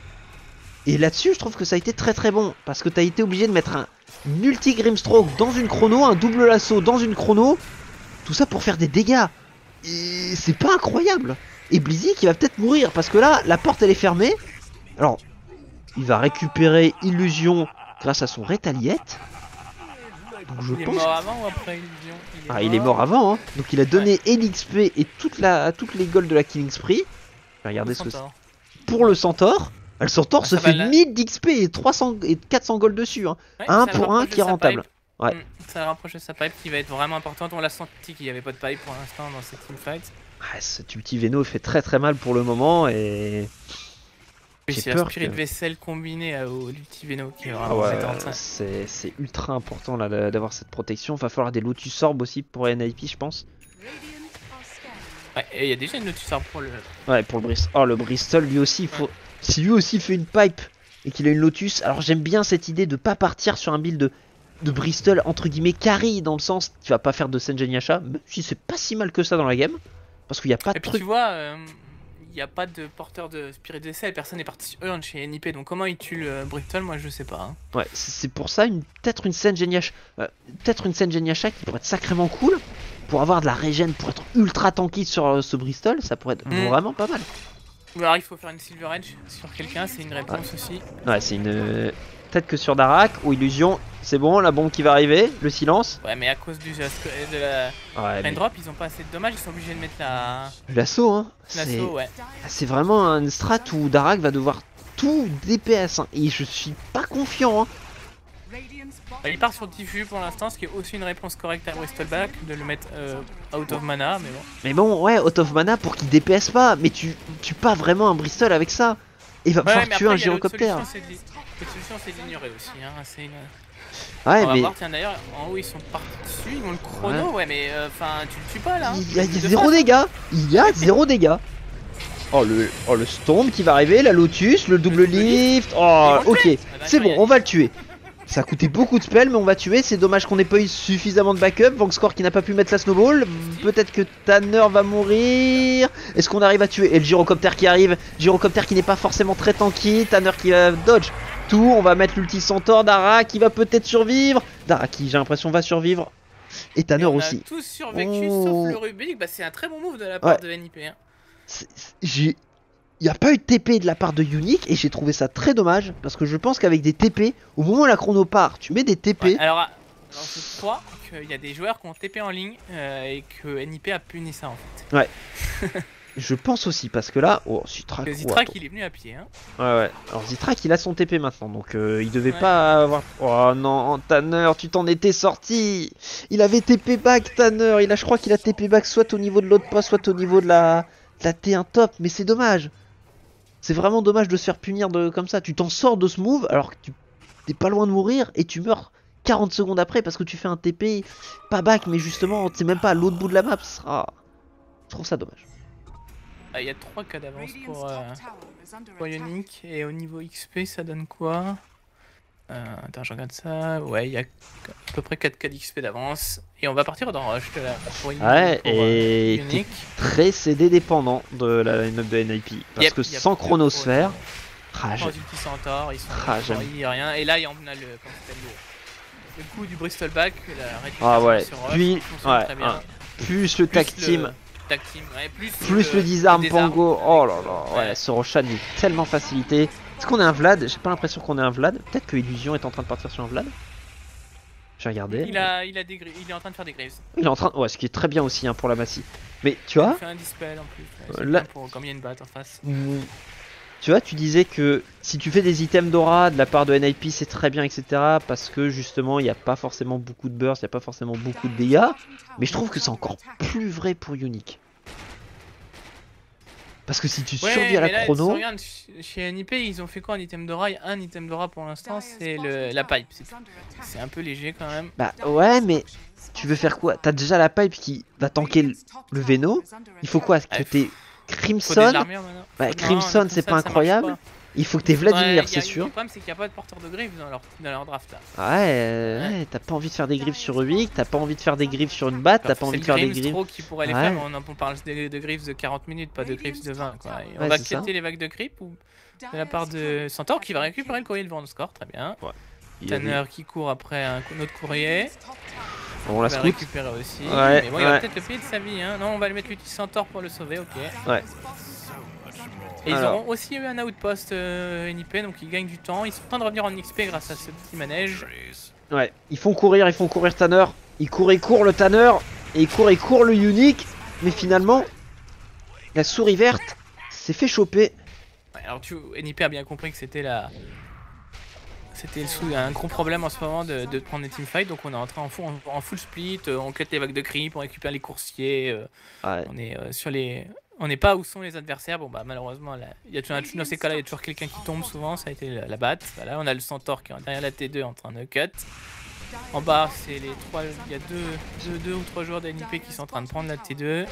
Et là-dessus, je trouve que ça a été très très bon parce que tu as été obligé de mettre un multi Grimstroke dans une chrono, un double lasso dans une chrono, tout ça pour faire des dégâts. Et c'est pas incroyable. Et Blizzy qui va peut-être mourir parce que là, la porte elle est fermée. Alors, il va récupérer Illusion grâce à son rétaliette. Donc je Il est pense. mort avant ou après Illusion? Ah, il est mort avant, hein. Donc il a donné et l'X P et toute la, toutes les golds de la Killing Spree. Regardez ce que c'est. Centaure. Pour le Centaure. Le Centaure Ah, se ça fait va, là. mille d'X P et trois cents et quatre cents gold dessus. Hein. Ouais, Un ça pour rapproche un de qui est sa rentable. pipe. Ouais. Mm, ça rapproche de sa pipe qui va être vraiment importante. On l'a senti qu'il n'y avait pas de pipe pour l'instant dans cette teamfight. Ah, cet ulti Veno fait très très mal pour le moment et. Et J'ai c'est la peur Spirit que- Vessel combinée à- au Lutti Veno qui est Ah vraiment ouais, méttante. c'est c'est ultra important là de- d'avoir cette protection. Va falloir des Lotus Orb aussi pour N I P, je pense. Ouais, et il y a déjà une Lotus Orb pour le. Ouais, pour le Bristol. Oh, le Bristol, lui aussi, il faut. Si lui aussi fait une pipe et qu'il a une Lotus, alors j'aime bien cette idée de pas partir sur un build de, de Bristol entre guillemets carry dans le sens tu vas pas faire de Senjanyasha, même si c'est pas si mal que ça dans la game. Parce qu'il n'y a pas de Et puis truc. tu vois, euh, il n'y a pas de porteur de Spirit Vessel, personne n'est parti earn chez N I P, donc comment il tue le Bristol, moi je sais pas. Hein. Ouais, c'est c'est pour ça une peut-être une Senjanyasha, euh, peut-être une Senjanyasha qui pourrait être sacrément cool pour avoir de la régène, pour être ultra tanky sur euh, ce Bristol, ça pourrait être Mm. vraiment pas mal. Ou alors il faut faire une Silver Edge sur quelqu'un, c'est une réponse aussi. Ouais, c'est une euh, peut-être que sur Darak ou Illusion, c'est bon, la bombe qui va arriver, le silence. Ouais, mais à cause du, de la Ouais, mais Raindrop, ils ont pas assez de dommages, ils sont obligés de mettre la l'assaut, hein. C'est l'assaut, ouais. c'est vraiment une strat où Darak va devoir tout D P S hein, et je suis pas confiant. Hein. Bah, il part sur Diffus pour l'instant, ce qui est aussi une réponse correcte à Bristolback, de le mettre euh, out of mana, mais bon. Mais bon, ouais, out of mana pour qu'il D P S pas, mais tu tues pas vraiment un Bristol avec ça. Et il va Ouais, falloir mais tuer après, un il y a l'autre gyrocoptère. solution, c'est d'y- l'autre solution, c'est d'ignorer aussi. Hein. C'est une... Ouais, On va mais voir, tiens d'ailleurs, en haut ils sont partis dessus, ils ont le chrono, ouais, mais enfin tu le tues pas là. hein. il y a De zéro face. dégâts. Il y a zéro dégâts. Oh le, oh, le Storm qui va arriver, la Lotus, le double Le double lift. Oh, ok, Ah bah, c'est non, bon, y a- on va le tuer. Ça a coûté beaucoup de spells, mais on va tuer. C'est dommage qu'on n'ait pas eu suffisamment de backup. Vangscore qui n'a pas pu mettre la snowball. Peut-être que Tanner va mourir. Est-ce qu'on arrive à tuer? Et le gyrocopter qui arrive. Gyrocopter qui n'est pas forcément très tanky. Tanner qui va dodge tout. On va mettre l'ulti Centaure. Dara qui va peut-être survivre. Dara qui, j'ai l'impression, va survivre. Et Tanner Et on aussi. a tous survécu Oh. sauf le Rubik. Bah, c'est un très bon move de la part Ouais. de N I P. Hein. C'est- c'est- J'ai. Il n'y a pas eu de T P de la part de Unique et j'ai trouvé ça très dommage parce que je pense qu'avec des T P, au moment où la chrono part, tu mets des T P. Ouais, alors, alors, je crois qu'il y a des joueurs qui ont T P en ligne euh, et que N I P a puni ça en fait. Je pense aussi parce que là, oh Zitrak, Le oh, Zitrak attends. il est venu à pied. Hein. Ouais ouais. Alors Zitrak il a son T P maintenant donc euh, il devait Ouais. pas avoir. Oh non Tanner, tu t'en étais sorti. Il avait T P back Tanner. Il a, je crois qu'il a T P back soit au niveau de l'autre poste, soit au niveau de la, de la T un top. Mais c'est dommage. C'est vraiment dommage de se faire punir de comme ça. Tu t'en sors de ce move alors que tu t'es pas loin de mourir et tu meurs quarante secondes après parce que tu fais un T P pas back mais justement c'est même pas à l'autre bout de la map. Ce sera... Je trouve ça dommage. Ah, il y a trois cas d'avance pour, euh, pour Ionic et au niveau X P ça donne quoi? euh, Attends, je regarde ça. Ouais, il y a à peu près quatre cas d'X P d'avance et on va partir dans Rush de la, pour, Ionic, Ouais, pour, et euh, Ionic. très C D dépendant de la line-up de N I P. Parce Yep, que yep, sans yep, chronosphère, ouais. ah, Sans j'ai- ulti Centaure, ils sont Ah, ils sont- j'aime. il y a rien. Et là, il y a- on a le, comment ça s'appelle, le, le coup du Bristol Back, la récupération Ah ouais, sur Rush, puis- qui fonctionne ouais, très bien. plus le tag Plus team, le tag team, ouais, plus, plus le disarm désarm. Pango. Oh là là, ouais, Ouais. ce Roshan est tellement facilité. Est-ce qu'on est un Vlad? J'ai pas l'impression qu'on est un Vlad. Peut-être que Illusion est en train de partir sur un Vlad. J'ai regardé. Il, a, il, a des, gri- il est en train de faire des graves. Il est en train. Ouais, ce qui est très bien aussi hein, pour la Massy. Mais tu Il vois, fait un dispel en plus. Ouais, c'est Euh, là- bien pour, comme il y a une batte en face. mm, tu vois, tu disais que si tu fais des items d'aura de la part de N I P, c'est très bien, et cetera. Parce que justement, il n'y a pas forcément beaucoup de burst, il n'y a pas forcément beaucoup de dégâts. Mais je trouve que c'est encore plus vrai pour Unique. Parce que si tu Ouais, survis à la mais là, si chrono. on regarde, ch- chez N I P, ils ont fait quoi en item d'aura? Il y a un item d'aura pour l'instant, c'est le- la pipe. C'est tout. C'est un peu léger quand même. Bah ouais, mais tu veux faire quoi? T'as déjà la pipe qui va tanker le, le Veno. Il faut quoi? Que Ah, t'aies Faut des Crimson. armures maintenant. Bah, Non, Crimson, le c'est pas ça marche incroyable. pas. Il faut que t'aies Ouais, Vladimir, y c'est a- sûr. Le problème, c'est qu'il n'y a pas de porteur de griffe dans leur, dans leur draft là. Ah ouais, euh, ouais, t'as pas envie de faire des griffes sur Rubik, t'as pas envie de faire des griffes sur une batte, t'as pas envie de faire des griffes. trop qui pourrait les Ouais. faire, mais on, en- on parle de, de griffes de quarante minutes, pas de griffes de vingt. Quoi. Et on Ouais, va c'est ça. quitter les vagues de creep ou de la part de Centaure qui va récupérer le courrier de Vonscore, très bien. Il y a des- Tanner qui court après un autre courrier. On On la va le scout. récupérer aussi. Ouais, mais bon, il va ouais. peut-être le payer de sa vie. Hein. Non, on va le mettre l'outil Centaure pour le sauver, ok. Ouais. Et ils Alors. auront aussi eu un outpost euh, N I P, donc ils gagnent du temps. Ils sont en train de revenir en X P grâce à ce petit manège. Ouais, ils font courir, ils font courir Tanner. Il court et court le Tanner. Et il court et court le Unique. Mais finalement, la souris verte s'est fait choper. Ouais, alors tu, N I P a bien compris que c'était la... C'était le sou- un gros problème en ce moment de, de prendre des teamfights, donc on est en train en full, en, en full split, euh, on cut les vagues de creep, on récupère les coursiers, euh, Ouais. on est euh, sur les... On n'est pas où sont les adversaires, bon bah malheureusement, là, il y a toujours, un- dans ces cas-là, il y a toujours quelqu'un qui tombe souvent, ça a été la, la batte. Voilà, on a le Centaure qui est derrière la T deux en train de cut. En bas, c'est les trois, il y a deux, deux, deux ou trois joueurs de N I P qui sont en train de prendre la T deux.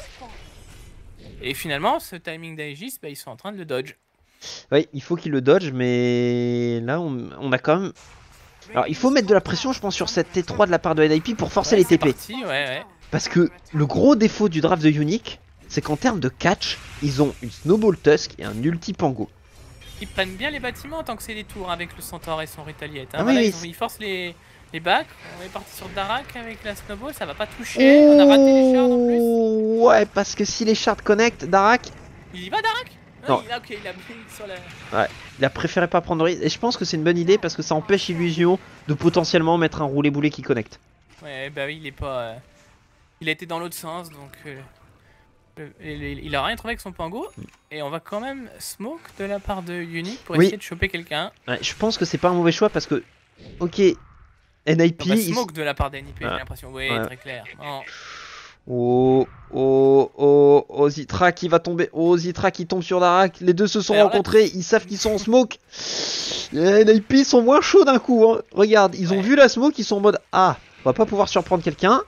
Et finalement, ce timing d'Aegis, bah, ils sont en train de le dodge. Ouais, il faut qu'il le dodge, mais là, on, on a quand même. Alors, il faut mettre de la pression, je pense, sur cette T trois de la part de N I P pour forcer Ouais, les c'est T P. parti, ouais, ouais. Parce que le gros défaut du draft de Unique, c'est qu'en termes de catch, ils ont une Snowball Tusk et un Ulti Pango. Ils prennent bien les bâtiments tant que c'est des tours avec le Centaure et son Retaliate. Hein. Ah Voilà, oui, ils, oui. ont- ils forcent les, les bacs. On est parti sur Darak avec la Snowball, ça va pas toucher. On a raté les shards en plus. Oh, ouais, parce que si les shards connectent, Darak, Il y va Darak? Non. Il a, ok, il a pris sur la. il a préféré pas prendre de risque. Et je pense que c'est une bonne idée parce que ça empêche Illusion de potentiellement mettre un roulé-boulet qui connecte. Ouais, bah oui, il est pas. euh, Il a été dans l'autre sens donc. euh, le- il, il a rien trouvé avec son pango. Et on va quand même smoke de la part de Unique pour Oui. essayer de choper quelqu'un. Ouais, je pense que c'est pas un mauvais choix parce que, ok, N I P. On va ils- smoke de la part d'N I P, Ouais. j'ai l'impression. Oui, Ouais. très clair. Non. Oh, oh, oh, oh, Zitra qui va tomber. Oh, Zitra qui tombe sur Darak. Les deux se sont Alors là- rencontrés. Ils savent qu'ils sont en smoke. Les N I P sont moins chauds d'un coup. Hein. Regarde, ils ont Ouais. vu la smoke. Ils sont en mode ah, on va pas pouvoir surprendre quelqu'un.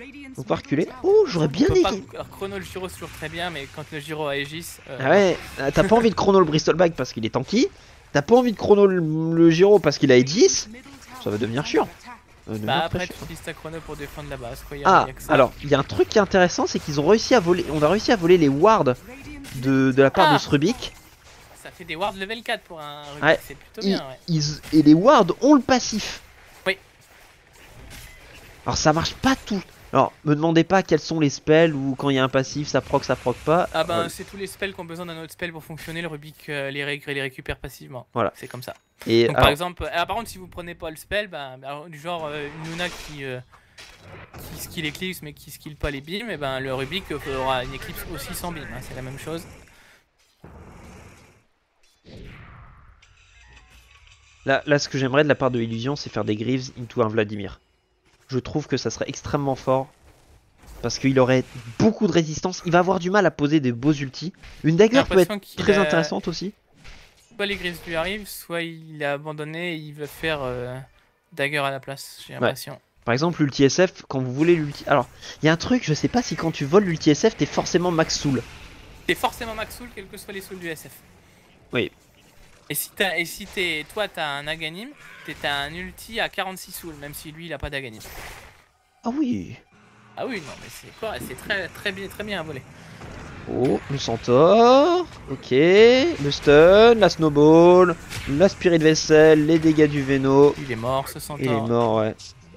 On peut reculer. Oh, j'aurais bien On peut aimé. pas- Alors, chrono le gyro c'est toujours très bien, mais quand le gyro a Aegis. euh, Ah ouais, euh, t'as pas envie de chrono le Bristol Bag parce qu'il est tanky. T'as pas envie de chrono le, le Giro parce qu'il a Aegis. Ça va devenir chiant. Ça va devenir Bah très après chiant. tu utilises ta chrono pour défendre la base quoi. Y a, Ah, y a que ça. alors, il y a un truc qui est intéressant, c'est qu'ils ont réussi à voler. On a réussi à voler les wards de, de la part Ah. de ce Rubik. Ça fait des wards level quatre pour un Rubik, Ouais. c'est plutôt Ils- bien ouais. ils- et les wards ont le passif. Oui. Alors ça marche pas tout. Alors, me demandez pas quels sont les spells ou quand il y a un passif, ça proc, ça proc pas. Ah ben Euh, c'est tous les spells qui ont besoin d'un autre spell pour fonctionner, le Rubik euh, les, ré- les récupère passivement. Voilà. C'est comme ça. et Donc alors, par exemple, ah, par contre si vous prenez pas le spell, bah, alors, du genre euh, une Luna qui, euh, qui skill Eclipse mais qui skill pas les beams, et ben le Rubik euh, aura une Eclipse aussi sans beam, hein, c'est la même chose. là, là, ce que j'aimerais de la part de Illusion, c'est faire des Greaves into un Vladimir. Je trouve que ça serait extrêmement fort. Parce qu'il aurait beaucoup de résistance. Il va avoir du mal à poser des beaux ultis. Une dagger J'ai peut être l'impression qu'il très a- intéressante aussi. Soit les Griffes lui arrivent, soit il a abandonné et il va faire euh, Dagger à la place, j'ai l'impression. Par exemple, l'ulti S F, quand vous voulez l'ulti. Alors, il y a un truc, je sais pas si quand tu voles l'ulti S F, t'es forcément max soul. T'es forcément max soul, quels que soient les souls du S F. Oui. Et si, t'as- et si t'es, toi t'as un Aghanim, t'es- t'as un ulti à quarante-six souls, même si lui il a pas d'Aghanim. Ah oui. Ah oui, non, mais c'est quoi, c'est très, très, bien, très bien à voler. Oh, le centaure. Ok. Le stun, la snowball, la spirit vaisselle, les dégâts du Véno. Il est mort, ce centaure. Il est mort, ouais.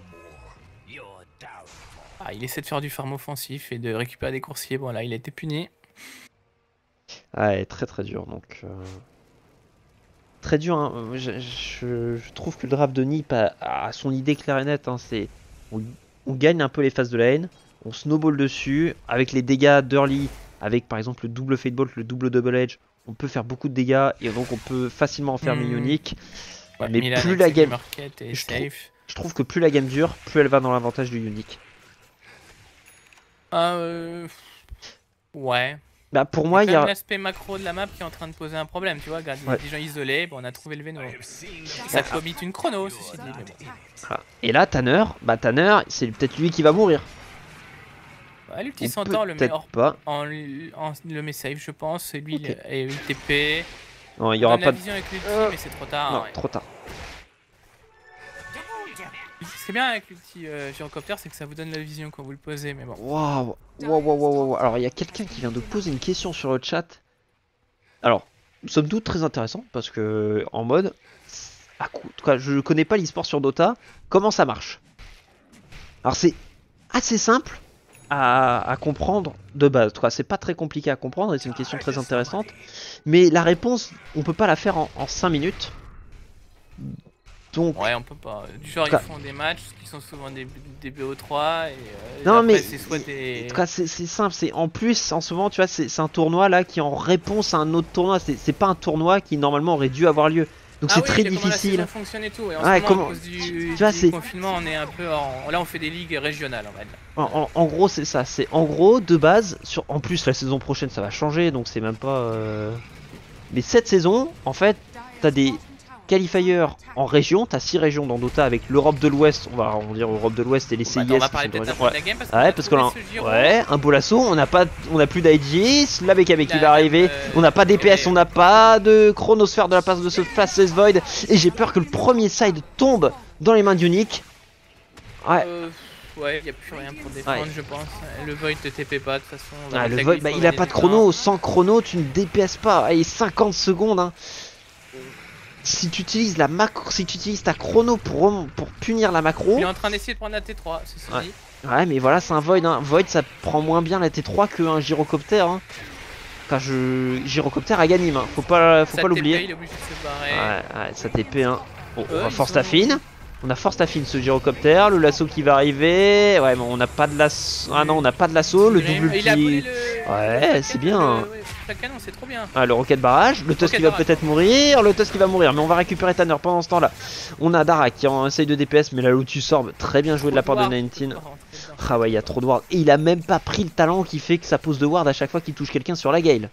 Ah, il essaie de faire du farm offensif et de récupérer des coursiers. Bon, là, il a été puni. Ouais, très très dur donc. euh, Très dur, hein. Euh, Je, je- je trouve que le draft de Nip a, a son idée claire et nette. Hein. C'est, on, on gagne un peu les phases de la haine, on snowball dessus, avec les dégâts d'early, avec par exemple le double Fatebolt, le double double edge, on peut faire beaucoup de dégâts et donc on peut facilement en faire Hmm. Millionique. Ouais, Mais Milan plus avec la ses game- market et je trouve- safe. Je trouve que plus la game dure, plus elle va dans l'avantage du Unique. Ah, euh... Ouais. Bah pour Moi, moi, il il y y a a. l'aspect macro de la map qui est en train de poser un problème, tu vois. Regarde, il y a Ouais. des gens isolés, bon, on a trouvé le Véno. Ça commit une chrono, ceci dit. mais bon. Voilà. Et là, Tanner, bah Tanner, c'est peut-être lui qui va mourir. Ouais, l'ulti Ou centaure le met peut-être hors- pas. en, en- le met safe, je pense. Et lui, Ok. il est U T P. Non, il y On aura donne pas la de. vision avec l'ulti, Euh, mais c'est trop tard. Non, ouais. trop tard. Ce qui est bien avec l'ulti euh, gyrocoptère, c'est que ça vous donne la vision quand vous le posez, mais bon. Waouh, waouh, waouh, waouh, waouh. Alors, il y a quelqu'un qui vient de poser une question sur le chat. Alors, somme toute très intéressant parce que en mode, à coup- en tout cas, je connais pas l'e-sport sur Dota. Comment ça marche? Alors, c'est assez simple à, à comprendre de base. En tout cas, c'est pas très compliqué à comprendre et c'est une question très intéressante. Mais la réponse, on peut pas la faire en, en cinq minutes. Donc, Ouais, on peut pas. Du genre, En tout ils cas- font des matchs qui sont souvent des, des B O trois et. euh, Non, après, mais c'est soit des. en tout cas, c'est c'est simple. C'est en plus, en ce moment, tu vois, c'est c'est un tournoi là qui est en réponse à un autre tournoi. C'est c'est pas un tournoi qui normalement aurait dû avoir lieu. Donc Ah c'est oui, très mais comment la difficile. saison fonctionne et tout. Et en Ouais, ce moment, comment- à cause du, tu vois, du c'est- confinement, on est un peu en. Là, on fait des ligues régionales, on va dire. En, en- en gros, c'est ça. C'est en gros de base. Sur, en plus, la saison prochaine, ça va changer. Donc c'est même pas. euh, Mais cette saison, en fait, t'as des qualifiers en région. T'as six régions dans Dota avec l'Europe de l'Ouest. On va on va dire Europe de l'Ouest et les Bon, C I S. bah, on va qui parler sont des peut-être un régions. peu de Ouais. la game parce Ouais, qu'on a parce que là, trouvé ce Giro. ouais, un beau lasso, on n'a pas, on n'a plus d'Aegis, la B K B qui La va arriver, gamme, euh, on n'a pas D P S, et- on n'a pas de chronosphère de la part de ce Faceless Void, et j'ai peur que le premier side tombe dans les mains d'Unique. Ouais, Euh, ouais, il n'y a plus rien pour défendre, Ouais. je pense. Le Void te T P pas de toute façon. on va ah, mettre le la Void, glyphe bah, pour il a gagner pas du de chrono, temps. sans chrono tu ne D P S pas, allez, cinquante secondes. Hein. Si tu utilises la macro, si tu utilises ta chrono pour, rem- pour punir la macro, Il est en train d'essayer de prendre la T trois, ceci Ouais. dit. ouais, mais voilà, c'est un Void, hein. Void ça prend moins bien la T trois qu'un gyrocoptère. Hein. Enfin, je... gyrocoptère à Ganim, hein. faut pas, faut Ça pas T P, l'oublier. il est obligé de se barrer. Ouais, ouais, ça T P hein. Oh, on Eux, va ils force sont- ta fine. On a force ta fine ce gyrocoptère, le lasso qui va arriver. Ouais, mais on n'a pas de lasso. Ah non, on n'a pas de lasso, le Grim. double Il a volé qui. le. Ouais, le c'est canon, bien. le- ouais, le canon, c'est trop bien. Ah, le rocket barrage, le Tusk Rocket qui va barrage. peut-être mourir, le Tusk qui va mourir, mais on va récupérer Tanner pendant ce temps-là. On a Dara qui en essaye de D P S, mais la Lotus Orb, très bien joué de la part de Ward, dix-neuf. faut pas rentrer dedans. Ah ouais, il y a trop de ward. Et il a même pas pris le talent qui fait que ça pose de ward à chaque fois qu'il touche quelqu'un sur la Gale.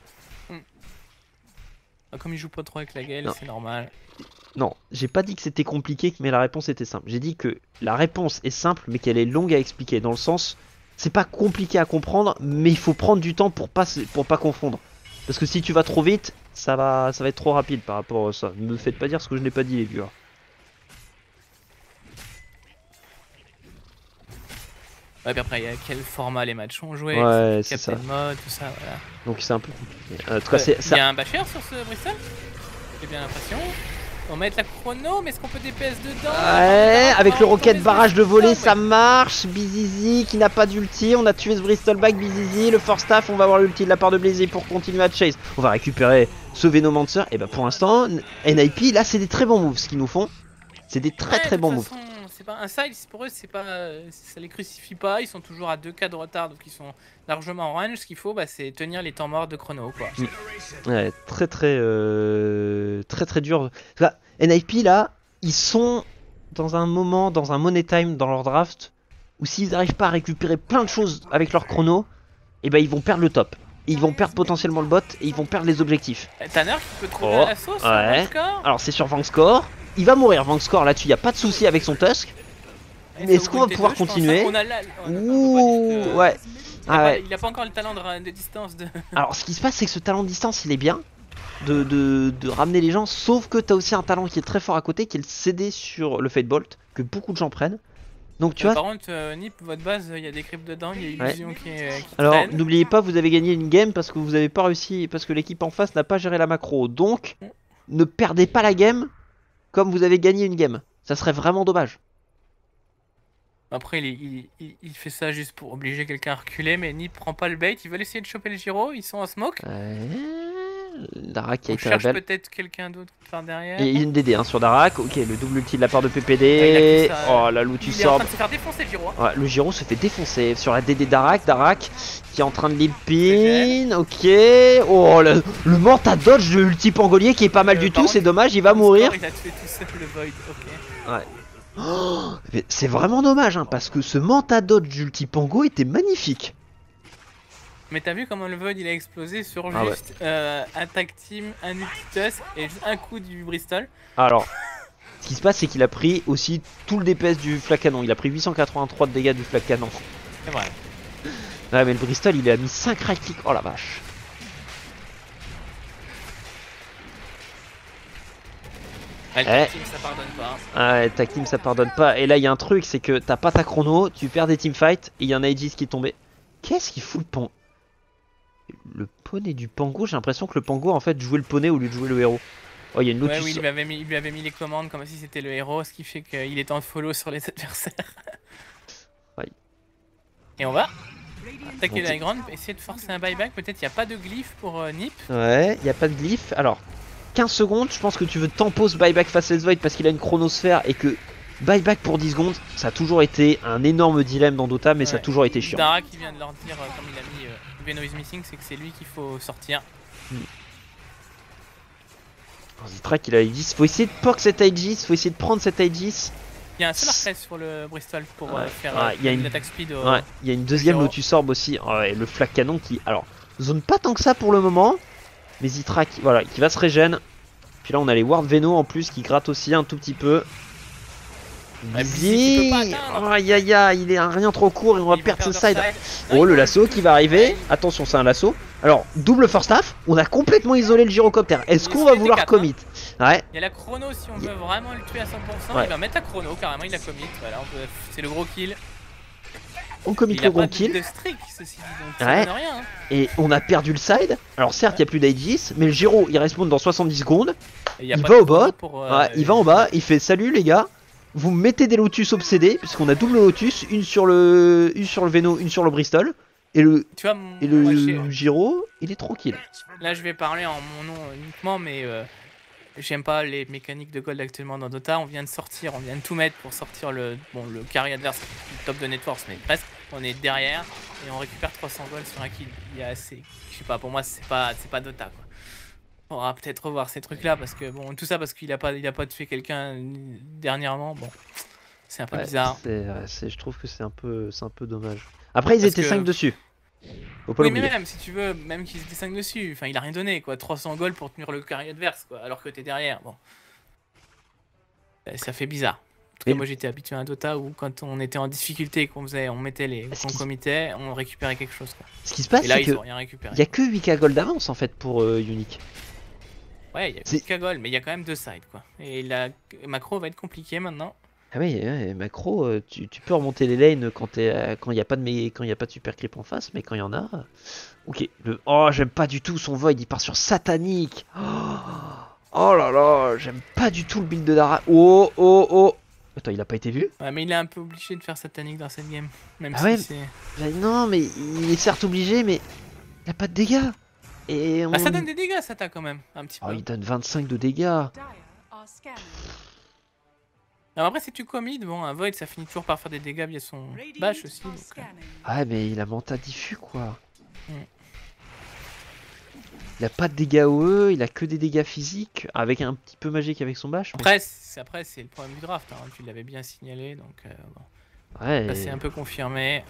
Ah, Comme il joue pas trop avec la Gale, Non. c'est normal. Non, j'ai pas dit que c'était compliqué, mais la réponse était simple. J'ai dit que la réponse est simple, mais qu'elle est longue à expliquer, dans le sens c'est pas compliqué à comprendre, mais il faut prendre du temps pour pas, pour pas confondre. Parce que si tu vas trop vite, ça va, ça va être trop rapide par rapport à ça. Ne me faites pas dire ce que je n'ai pas dit, les viewers. Ouais, puis après, il y a quel format les matchs ont joué, Ouais, c'est ça. Mode, tout ça, voilà. Donc c'est un peu compliqué. Euh, en tout cas, Euh, c'est il ça. y a un bâcheur sur ce Bristol? J'ai bien l'impression. On va mettre la chrono, mais est-ce qu'on peut D P S dedans? Ouais, avec le rocket rocket barrage de volée, ça marche. Bizizi qui n'a pas d'ulti, on a tué ce Bristleback. Bizizi, le force staff, on va avoir l'ulti de la part de Blazy pour continuer à chase. On va récupérer ce Venomancer. Et bah pour l'instant, N I P, là c'est des très bons moves ce qu'ils nous font. C'est des très Ouais, très de bons toute moves. façon, c'est pas un side, pour eux, c'est pas, ça les crucifie pas. Ils sont toujours à deux K de retard, donc ils sont largement en range. Ce qu'il faut, bah, c'est tenir les temps morts de chrono, quoi. Ouais, très très euh, très très dur. Là, N I P là, ils sont dans un moment, dans un money time dans leur draft où s'ils n'arrivent pas à récupérer plein de choses avec leur chrono, et ben ils vont perdre le top. Et ils vont perdre potentiellement le bot et ils vont perdre les objectifs. Tanner qui peut trouver Oh, la sauce, ouais. score. Alors c'est sur Vangscore. Il va mourir Vangscore là-dessus, il n'y a pas de souci avec son Tusk. Mais est-ce qu'on va pouvoir continuer? Ouh, ouais. Il a, Ah pas, ouais. il a pas encore le talent de, de distance de... Alors ce qui se passe c'est que ce talent de distance il est bien de, de, de ramener les gens, sauf que tu as aussi un talent qui est très fort à côté qui est le C D sur le Fate Bolt que beaucoup de gens prennent. Donc tu euh, vois. Par contre euh, Nip, votre base il y a des creeps dedans, il y a Illusion ouais. qui est... Qui Alors traîne. n'oubliez pas, vous avez gagné une game parce que vous avez pas réussi, parce que l'équipe en face n'a pas géré la macro. Donc ne perdez pas la game comme vous avez gagné une game. Ça serait vraiment dommage. Après, il, il, il, il fait ça juste pour obliger quelqu'un à reculer, mais Nip prend pas le bait. Ils veulent essayer de choper le Giro, ils sont en smoke. Ouais. Darak qui a On été cherche rebelle. peut-être quelqu'un d'autre par derrière. Et il y a une D D hein, sur Darak. Ok, le double ulti de la part de P P D. Ouais, ça, oh la Lotus Il est en Orb. train de se faire défoncer le Giro. Ouais, le Giro se fait défoncer sur la D D Darak. Darak qui est en train de l'épine. Ok. Oh le, le Manta Dodge de ulti Pangolier qui est pas mal euh, du tout. contre, C'est dommage, il va mourir. Il a tué tout seul le Void. Ok. Ouais. Oh, c'est vraiment dommage hein, parce que ce Manta Dodge d'ulti Pango était magnifique. Mais t'as vu comment le Void il a explosé sur Ah juste ouais. euh, un tag team, un ulti et juste un coup du Bristol. Alors, ce qui se passe c'est qu'il a pris aussi tout le D P S du flag canon. Il a pris huit cent quatre-vingt-trois de dégâts du flag canon. C'est vrai. Ouais mais le Bristol il a mis cinq right click. Oh la vache. Ouais, le Eh. team ça pardonne pas. Ah ouais, ta team ça pardonne pas. Et là il y a un truc, c'est que t'as pas ta chrono, tu perds des teamfights et il y a un Aegis qui est tombé. Qu'est-ce qu'il fout le pan? Le poney du Pango, j'ai l'impression que le Pango en fait jouait le poney au lieu de jouer le héros. Oh, il y a une Lotus. Ouais, oui, il lui, avait mis, il lui avait mis les commandes comme si c'était le héros, ce qui fait qu'il est en follow sur les adversaires. Ouais. Et on va attaquer Bon, la grande, essayer de forcer un buyback. Peut-être il n'y a pas de glyphe pour euh, Nip. Ouais, il y a pas de glyphe. Alors, quinze secondes, je pense que tu veux tempo ce buyback face à Void parce qu'il a une chronosphère et que buyback pour dix secondes, ça a toujours été un énorme dilemme dans Dota, mais Ouais. ça a toujours été chiant. Dara qui vient de leur dire, euh, comme il a mis euh, Veno is missing, c'est que c'est lui qu'il faut sortir. Zitrak il a Aegis, faut essayer de poke cet Aegis, faut essayer de prendre cet Aegis. Il y a un seul arcade sur le Bristol pour Ouais. euh, faire Ouais, euh, il y a une une- attaque speed au... Ouais, il y a une deuxième Giro. Lotus Orb aussi. Oh, ouais, le flag canon qui, alors, zone pas tant que ça pour le moment, mais Zitrak, voilà, qui va se régène. Puis là on a les Ward Veno en plus qui grattent aussi un tout petit peu. Ouais, Busy qui peut pas Busy, atteindre. aïe aïe aïe, il est un rien trop court et on va Ils vont perdre ce perdre side. leur side. Oh, le Ouais, lasso qui va arriver. Ouais. Attention, c'est un lasso. Alors, double force staff. On a complètement isolé le gyrocoptère. Est-ce Il qu'on se va fait vouloir D quatre, commit? Ouais. Il y a la chrono si on veut vraiment le tuer à cent pour cent, Ouais. il va mettre la chrono carrément, il a commit, voilà, on peut... c'est le gros kill. On commit Il le a pas gros de, kill. de streak ceci dit, donc ça Ouais. donne rien. Hein. Et on a perdu le side. Alors, certes, il n'y a plus d'Aegis. Mais le gyro, il respawn dans soixante-dix secondes. Et y a Il pas va de au chrono bot. pour, euh, Ouais, il va en bas. Il fait salut les gars. Vous mettez des Lotus obsédés. Puisqu'on a double Lotus. Une sur le, une sur le Veno, une sur le Bristol. Et le, Tu vois, et moi, le j'ai- gyro, il est tranquille. là je vais parler en mon nom uniquement, mais euh, j'aime pas les mécaniques de gold actuellement dans Dota. On vient de sortir, on vient de tout mettre pour sortir le, bon, le carry adverse, le top de net force, mais presque. On est derrière et on récupère trois cents gold sur un kill. Il y a assez, je sais pas, pour moi c'est pas, c'est pas Dota quoi. On va peut-être revoir ces trucs là parce que bon, tout ça parce qu'il a pas, il a pas tué quelqu'un dernièrement. Bon, c'est un peu Ouais, bizarre. c'est- ouais, c'est- je trouve que c'est un peu, c'est un peu dommage. Après, ils Parce étaient que- cinq dessus. Faut pas Oui, mais l'oublier. même si tu veux, même qu'ils étaient cinq dessus, enfin il a rien donné quoi, trois cents gold pour tenir le carry adverse quoi, alors que t'es derrière, bon. Euh, Ça fait bizarre. tout cas, moi j'étais habitué à un Dota où quand on était en difficulté et qu'on faisait, on mettait les Ce qui- concomités, on récupérait quelque chose. Quoi. Ce qui se passe, Et là, c'est ils que ont rien récupéré. il y a que huit K gold d'avance en fait pour euh, Unique. Ouais, il y a C'est- huit K gold, mais il y a quand même deux sides quoi. Et la macro va être compliquée maintenant. Ah oui, ouais, macro, euh, tu, tu peux remonter les lanes quand t'es, euh, quand il n'y a pas de mé- quand il y a pas de super creep en face, mais quand il y en a, euh, ok. Le, oh, j'aime pas du tout son void, il part sur satanique. Oh, oh là là, j'aime pas du tout le build de Dara. Oh oh oh. Attends, il a pas été vu? Ouais, mais il est un peu obligé de faire satanique dans cette game. Même Ah si ouais. c'est. Bah non, mais il est certes obligé, mais il a pas de dégâts. Et on... Ah, ça donne des dégâts, ça t'a quand même, un petit peu. Oh, il donne vingt-cinq de dégâts. Dire are scanning. Alors après, si tu commit, bon, un void ça finit toujours par faire des dégâts via son bash aussi. Are Donc, euh, scanning. Ouais, mais il a manta diffus quoi. Mm. Il a pas de dégâts O E, il a que des dégâts physiques, avec un petit peu magique avec son bash. mais- Après, c'est après, c'est le problème du draft, hein, tu l'avais bien signalé, donc euh, bon. Ouais, Ça et... c'est un peu confirmé.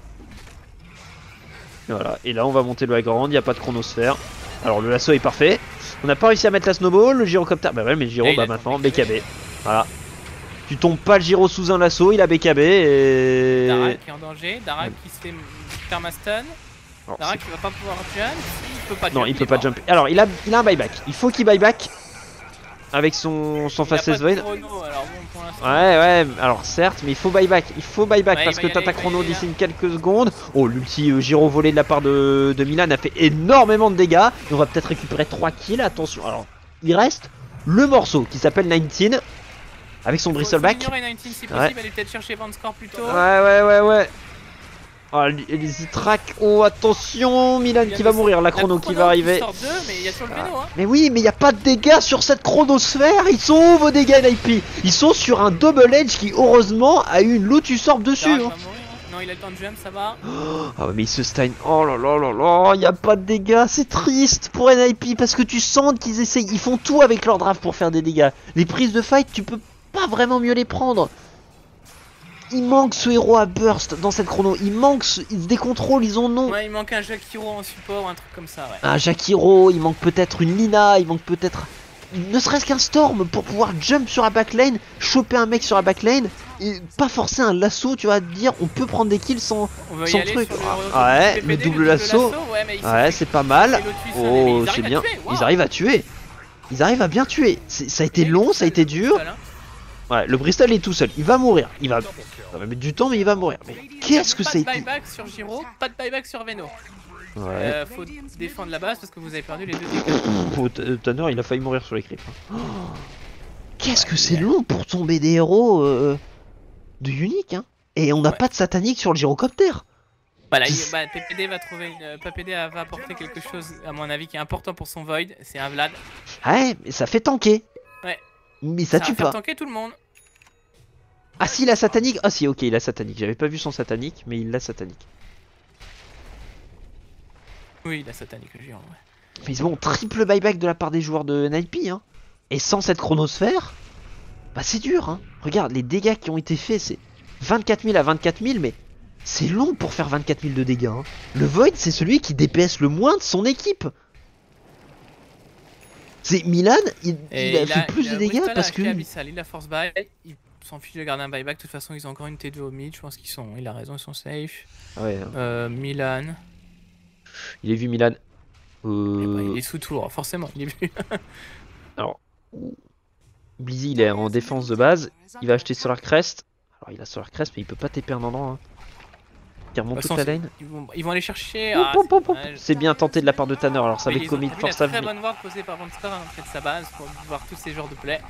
voilà. Et là, on va monter le high ground, il n'y a pas de chronosphère. Alors, le lasso est parfait. On n'a pas réussi à mettre la snowball, le gyrocopter. Bah ouais, mais le gyro, Et il bah a maintenant, tombé B K B. Voilà. Tu tombes pas le gyro sous un lasso, il a B K B et. Darak qui est en danger, Darak qui se fait permastun, Alors, Darak qui va pas pouvoir jump, il peut pas Non, jump, il peut est pas mort. jumper. Alors, il a, il a un buyback. Il faut qu'il buyback avec son, son Il a fastest pas de void. chrono, alors bon, pour l'instant. Ouais, ouais, alors certes, mais il faut buyback. Il faut buyback Ouais, parce il que va y t'as aller, ta il va y chrono aller, d'ici là. une quelques secondes. Oh, l'ulti euh, gyro volé de la part de, de Milan a fait énormément de dégâts. Et on va peut-être récupérer trois kills. Attention, alors il reste le morceau qui s'appelle dix-neuf avec son Faut- faut bristleback. ignorer dix-neuf si Ouais. possible, aller peut-être chercher Van Score plus tôt. Ouais, ouais, ouais, ouais. Oh, les Itrak. Oh, attention, Milan Il y a qui va le- mourir, la chrono qui va arriver. sort deux, mais il y a toujours le vélo, hein. Mais oui, mais il n'y a pas de dégâts sur cette chronosphère. Ils sont où vos dégâts N I P? Ils sont sur un double edge qui heureusement a eu une Lotus Orb dessus. Darak hein. va mourir, hein. Non, il a le temps de jump, ça va. Ah ouais, mais il se stein. Oh là là là là, il y a pas de dégâts, c'est triste pour N I P parce que tu sens qu'ils essayent, ils font tout avec leur draft pour faire des dégâts. Les prises de fight, tu peux pas vraiment mieux les prendre. Il manque ce héros à burst dans cette chrono, il manque ce... des contrôles, ils en ont. Ouais, il manque un Jakiro en support, un truc comme ça, ouais. Un Jakiro, il manque peut-être une Lina, il manque peut-être ne serait-ce qu'un Storm pour pouvoir jump sur la backline, choper un mec sur la backline et pas forcer un lasso, tu vas dire on peut prendre des kills sans On va y sans aller truc. sur le, Ah ouais, P P D, le double lasso. Ouais, mais il s'est Ouais, fait- c'est pas mal. fait Lotus, hein, mais Oh, ils c'est arrivent à bien. tuer, waouh. Ils arrivent à tuer. Ils arrivent à bien tuer. C'est- Ça a été Il est long, tout ça a seul, été tout dur. seul, hein. Ouais, le Bristol est tout seul. Il va mourir. Il va. Ça va mettre du temps, mais il va mourir. Mais qu'est-ce que Pas ça a de été. buyback sur Giro, pas de buyback sur Veno. Ouais. Euh, faut défendre la base parce que vous avez perdu les deux dégâts. Oh, T- Tanner, il a failli mourir sur les creeps. hein. Oh, qu'est-ce que c'est long pour tomber des héros euh, de Unique, hein. Et on n'a Ouais. pas de satanique sur le gyrocoptère. Voilà, il- bah, P P D va trouver une, euh, P P D va apporter quelque chose à mon avis qui est important pour son Void, c'est un Vlad. Ouais, mais ça fait tanker. Ouais. Mais ça, va tue faire pas. tanker tout le monde. Ah si, il a satanique. Ah si, ok, il a satanique. J'avais pas vu son satanique, mais il l'a satanique. Oui, la satanique le géant, ouais. Mais bon, triple buyback de la part des joueurs de N I P, hein. Et sans cette chronosphère, bah c'est dur, hein. Regarde, les dégâts qui ont été faits, c'est vingt-quatre mille à vingt-quatre mille, mais c'est long pour faire vingt-quatre mille de dégâts, hein. Le Void, c'est celui qui D P S le moins de son équipe. C'est Milan, il, Et il a il fait plus il de a dégâts Bristol a parce acheté que... Abyssal, il a force buy, il s'en fiche de garder un buyback, de toute façon ils ont encore une T deux au mid, je pense qu'ils sont, il a raison, ils sont safe. Ouais, hein. Euh, Milan, Il a vu Milan. eh ben, Euh... il est sous tour, forcément, il est vu. Alors, Blizzy, il est en défense de base. Il va acheter Solar Crest. Alors, il a Solar Crest, mais il peut pas T P un endroit. Hein. Il remonte De toute toute façon, la lane. Ils vont, ils vont aller chercher. Pom, Ah, pom, c'est pom, pom. dommage. C'est bien tenté de la part de Tanner. Alors, ça va Mais être ils ont commit vu force la à très venir. bonne ward posée par Vanscar à l'entrée de sa base pour voir tous ces genres de plays.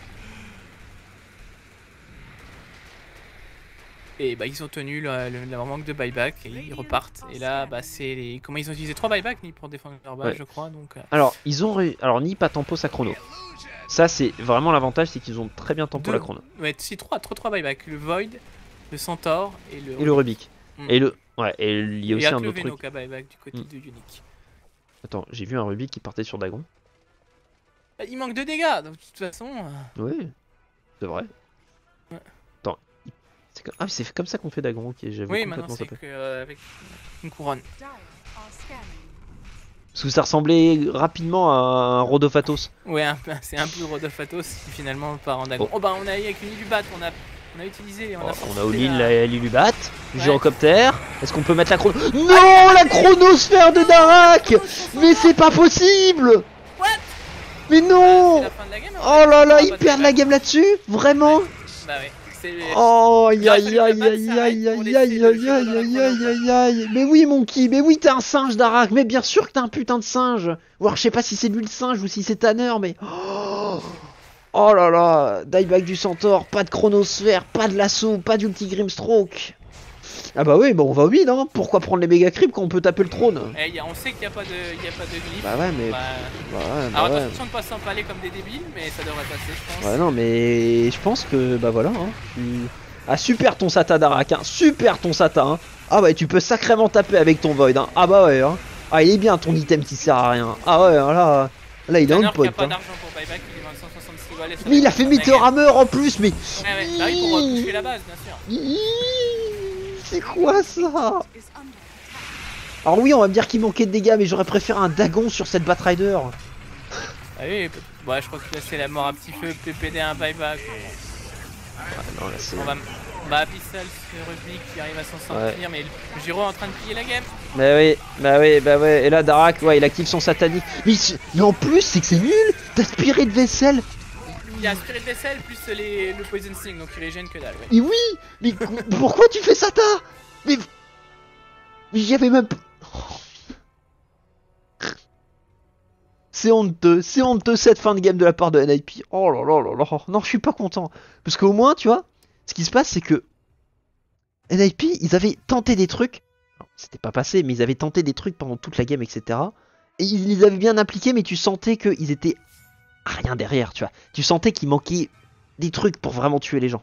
Et bah ils ont tenu le, le, le manque de buyback et ils repartent. Et là bah c'est les... comment ils ont utilisé trois buybacks ni pour défendre leur base Ouais. je crois donc. euh, Alors, ils ont ré- Alors, Nip a tempo sa chrono. Ça, c'est vraiment l'avantage, c'est qu'ils ont très bien tempo Deux. la chrono. Ouais si trois trois trois buybacks, le Void, le Centaure et le. Et le Rubik. Mm. Et le. Ouais, et il y a Et aussi il y a un que le autre Veno truc. qui a buyback du côté Mm. de Unique. Attends, j'ai vu un Rubik qui partait sur Dagon. Bah, il manque de dégâts donc de toute façon. euh, Oui, c'est vrai. Ouais. Attends. il- c'est comme- Ah, c'est comme ça qu'on fait Dagon. Ok, j'avais Oui maintenant complètement c'est zappé. que, euh, avec une couronne. Dire are scanning. Parce que ça ressemblait rapidement à un Rodophatos. Ouais, un peu- c'est un peu Rodolphatos qui finalement part en Dagon. Oh. Oh, bah on a avec une du bat, on a On a utilisé. On Oh, a, on a sorti Olin, la- la Lilubat, Ouais. Gyrocopter. Est-ce qu'on peut mettre la chrono? Non, la chronosphère de Darak. Mais c'est pas possible. What? Mais C'est non. la fin de la game, Oh là là, on ils va perdent la passer game là-dessus? Vraiment? Bah ouais. C'est. Oh aïe Il aurait aïe fallu que aïe la balle aïe s'arrête aïe pour aïe laisser aïe le aïe Giro aïe dans la aïe chrono, aïe quoi. aïe aïe. Mais oui Monkey, mais oui t'es un singe Darak, mais bien sûr que t'es un putain de singe. Ou alors je sais pas si c'est lui le singe ou si c'est Tanner, mais... Oh, oh là là, dieback du Centaure, pas de chronosphère, pas de lasso, pas d'ulti Grimstroke. Ah bah oui, bon on va au mid hein, pourquoi prendre les méga creeps quand on peut taper le trône? Eh, y a- on sait qu'il n'y a pas de, il y a pas de glyphe. Bah ouais mais... Bah, Bah ouais, bah alors ouais. attention de pas s'empaler comme des débiles, mais ça devrait passer, je pense. Ouais non mais je pense que bah voilà hein, tu... Ah super ton Sata Darak hein, super ton Sata hein. Ah ouais tu peux sacrément taper avec ton Void hein. Ah bah ouais hein. Ah il est bien ton item qui sert à rien. Ah ouais là, là il est Tanner on qui point a pas hein. d'argent pour buyback, il est dans le cent soixante-six balais. Mais il a fait Meteor Hammer en plus mais... Ouais ouais, bah oui pour toucher la base bien sûr. C'est quoi ça? is under attack. Alors oui on va me dire qu'il manquait de dégâts mais j'aurais préféré un Dagon sur cette Batrider. Ah oui, peut- ouais je crois que là c'est la mort à petit feu, P P D un buyback. Ah non là c'est... On va... Bah Abyssal ce Rubik qui arrive à s'en sortir, mais le Giro est en train de plier la game. Bah oui, bah oui, bah ouais. Et là Darak, ouais, il active son satanique. Mais, mais en plus, c'est que c'est nul. T'as aspiré de vaisselle. Il a aspiré de vaisselle plus les... le Poison Sting, donc il régène que dalle. Ouais. Mais oui. Mais cou- pourquoi tu fais ça, ta? Mais, mais j'y avais même. pas- C'est honteux, c'est honteux cette fin de game de la part de N I P. Oh là là là là. Non, je suis pas content. Parce qu'au moins, tu vois, ce qui se passe, c'est que N I P, ils avaient tenté des trucs. Alors, c'était pas passé, mais ils avaient tenté des trucs pendant toute la game, et cetera. Et ils les avaient bien appliqués, mais tu sentais qu'ils étaient à rien derrière, tu vois. Tu sentais qu'il manquait des trucs pour vraiment tuer les gens.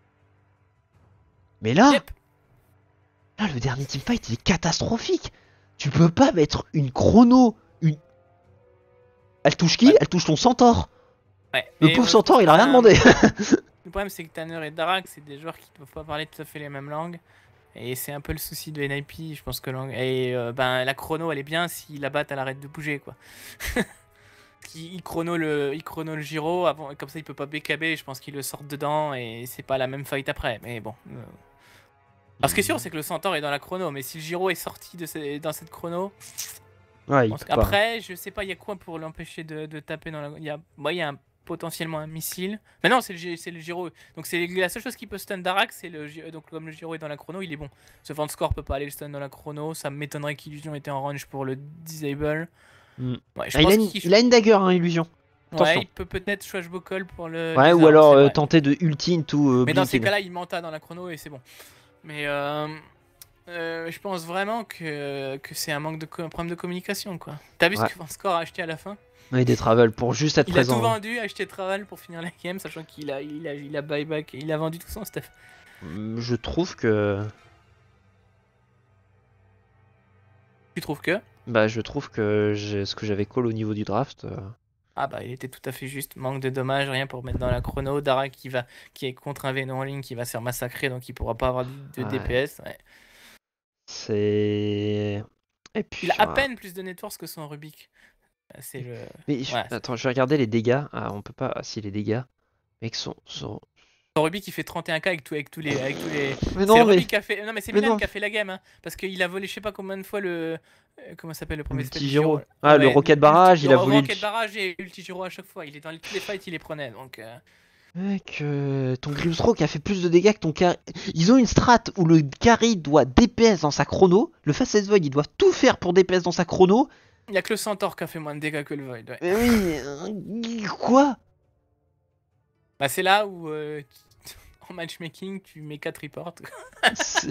Mais là, Yep. là, le dernier teamfight, il est catastrophique. Tu peux pas mettre une chrono, une... Elle touche qui? Ouais. Elle touche ton centaure. Ouais. Le Et pauvre ouais, centaure, il a rien un- demandé. Le problème c'est que Tanner et Darak c'est des joueurs qui ne peuvent pas parler tout à fait les mêmes langues. Et c'est un peu le souci de N I P, je pense que lang- et euh, ben la chrono elle est bien si la batte elle arrête de bouger quoi. il, il chrono le il chrono le Giro avant et comme ça il peut pas B K B, je pense qu'il le sort dedans et c'est pas la même fight après mais bon. euh. Alors ce qui est sûr c'est que le Centaure est dans la chrono mais si le Giro est sorti de ce- dans cette chrono, Ouais, je il pense peut pas. qu'après je sais pas il y a quoi pour l'empêcher de, de taper dans la il y a moi il y a un- potentiellement un missile. Mais non, c'est le, Gi- c'est le Giro. Donc c'est la seule chose qui peut stun Darak, c'est le Gi- donc comme le Giro est dans la chrono, il est bon. Ce Score peut pas aller le stun dans la chrono, ça m'étonnerait qu'Illusion était en range pour le disable. Mm. Ouais, je Ah, il, pense a une, qu'il il a une dagger, hein, illusion. ouais, attention. il peut peut-être Swashbuckle pour le Ouais, ou Blizzard, alors c'est euh, vrai. tenter de ulti into euh, Mais dans ces Blinken. cas-là, il menta dans la chrono et c'est bon. Mais euh, euh, je pense vraiment que, que c'est un manque de co- un problème de communication quoi. T'as vu Ouais. ce que Score a acheté à la fin? Ouais, des travels pour juste être Il a présent. tout hein. vendu, acheté Travel pour finir la game, sachant qu'il a, il a, il a buyback, et il a vendu tout son stuff. Mm, Je trouve que. Tu trouves que? Bah, je trouve que j'ai- ce que j'avais call au niveau du draft. euh, Ah bah il était tout à fait juste, manque de dommages, rien pour mettre dans la chrono. Dara qui va, qui est contre un Venom en ligne, qui va se faire massacrer, donc il pourra pas avoir de de Ouais. D P S. Ouais. C'est. Et puis. Il a à ouais. peine plus de networks que son Rubik. Euh, C'est le. Mais je- Ouais. attends, je vais regarder les dégâts. Ah, on peut pas. Ah, si, les dégâts. Mec, son. son... Son Rubik il fait trente et un K avec, tout, avec tous les, avec tous les. Mais C'est non, le mais. Rubik qui a fait. Non mais c'est mais Milan non. qui a fait la game, hein, parce qu'il a volé je sais pas combien de fois le. euh, Comment ça s'appelle le premier Ulti spell du Giro. Giro. Ah, le Rocket Barrage, il a le voulu. Rocket Barrage et Ulti Giro à chaque fois. Il est dans les- tous les fights, il les prenait donc. euh, Mec, euh, ton Grimstroke a fait plus de dégâts que ton carry. Ils ont une strat où le carry doit D P S dans sa chrono. Le Fastest Void, il doit tout faire pour D P S dans sa chrono. Il y a que le Centaure qui a fait moins de dégâts que le Void. Ouais. Mais oui, euh, quoi? Bah c'est là où euh, tu- en matchmaking tu mets quatre reports. C'est-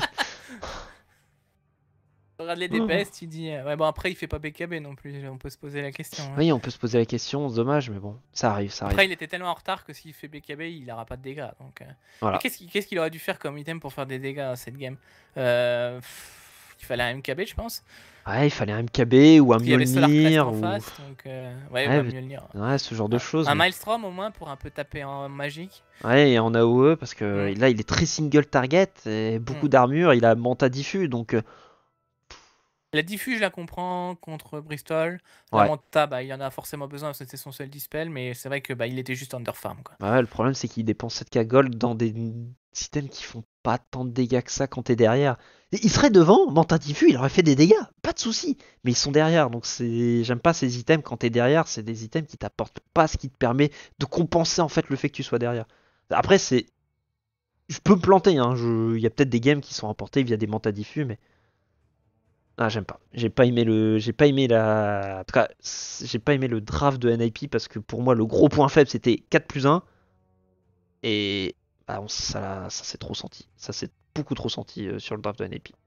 Tu regardes les D P S, tu dis euh, ouais bon après il fait pas B K B non plus, on peut se poser la question. hein. Oui, on peut se poser la question, c'est dommage, mais bon, ça arrive, ça arrive. Après il était tellement en retard que s'il fait B K B il aura pas de dégâts donc. euh. Voilà. Mais Qu'est-ce qu'il qu'est-ce qu'il aurait dû faire comme item pour faire des dégâts à cette game? euh, pff, Il fallait un M K B je pense. Ouais, il fallait un M K B ou un Puis il y avait Solar Crest Mjolnir en ou... face donc euh, ouais, Ouais, ou un mais- Mjolnir. Ouais, ce genre de choses. Un mais- Maelstrom au moins pour un peu taper en magique. Ouais, et en A O E, parce que Mm. là, il est très single target, et beaucoup Mm. d'armure, il a Manta Diffus, donc... euh, La diffus, je la comprends contre Bristol. La Ouais. Manta, bah, il y en a forcément besoin parce que c'était son seul dispel, mais c'est vrai que bah, il était juste under farm. Quoi. bah ouais, le problème, c'est qu'il dépense sept K gold dans des items qui font pas tant de dégâts que ça quand t'es derrière. Et il serait devant, Manta Diffus, il aurait fait des dégâts, pas de souci. Mais ils sont derrière, donc c'est, j'aime pas ces items quand t'es derrière. C'est des items qui t'apportent pas ce qui te permet de compenser en fait le fait que tu sois derrière. Après, c'est, je peux me planter, hein. Je... Il y a peut-être des games qui sont remportés via des Manta Diffus, mais ah, j'aime pas. J'ai pas aimé le, j'ai pas aimé la, en tout cas, j'ai pas aimé le draft de N I P parce que pour moi le gros point faible c'était quatre plus un et bah, on- ça, ça s'est trop senti. Ça s'est beaucoup trop senti euh, sur le draft de N I P.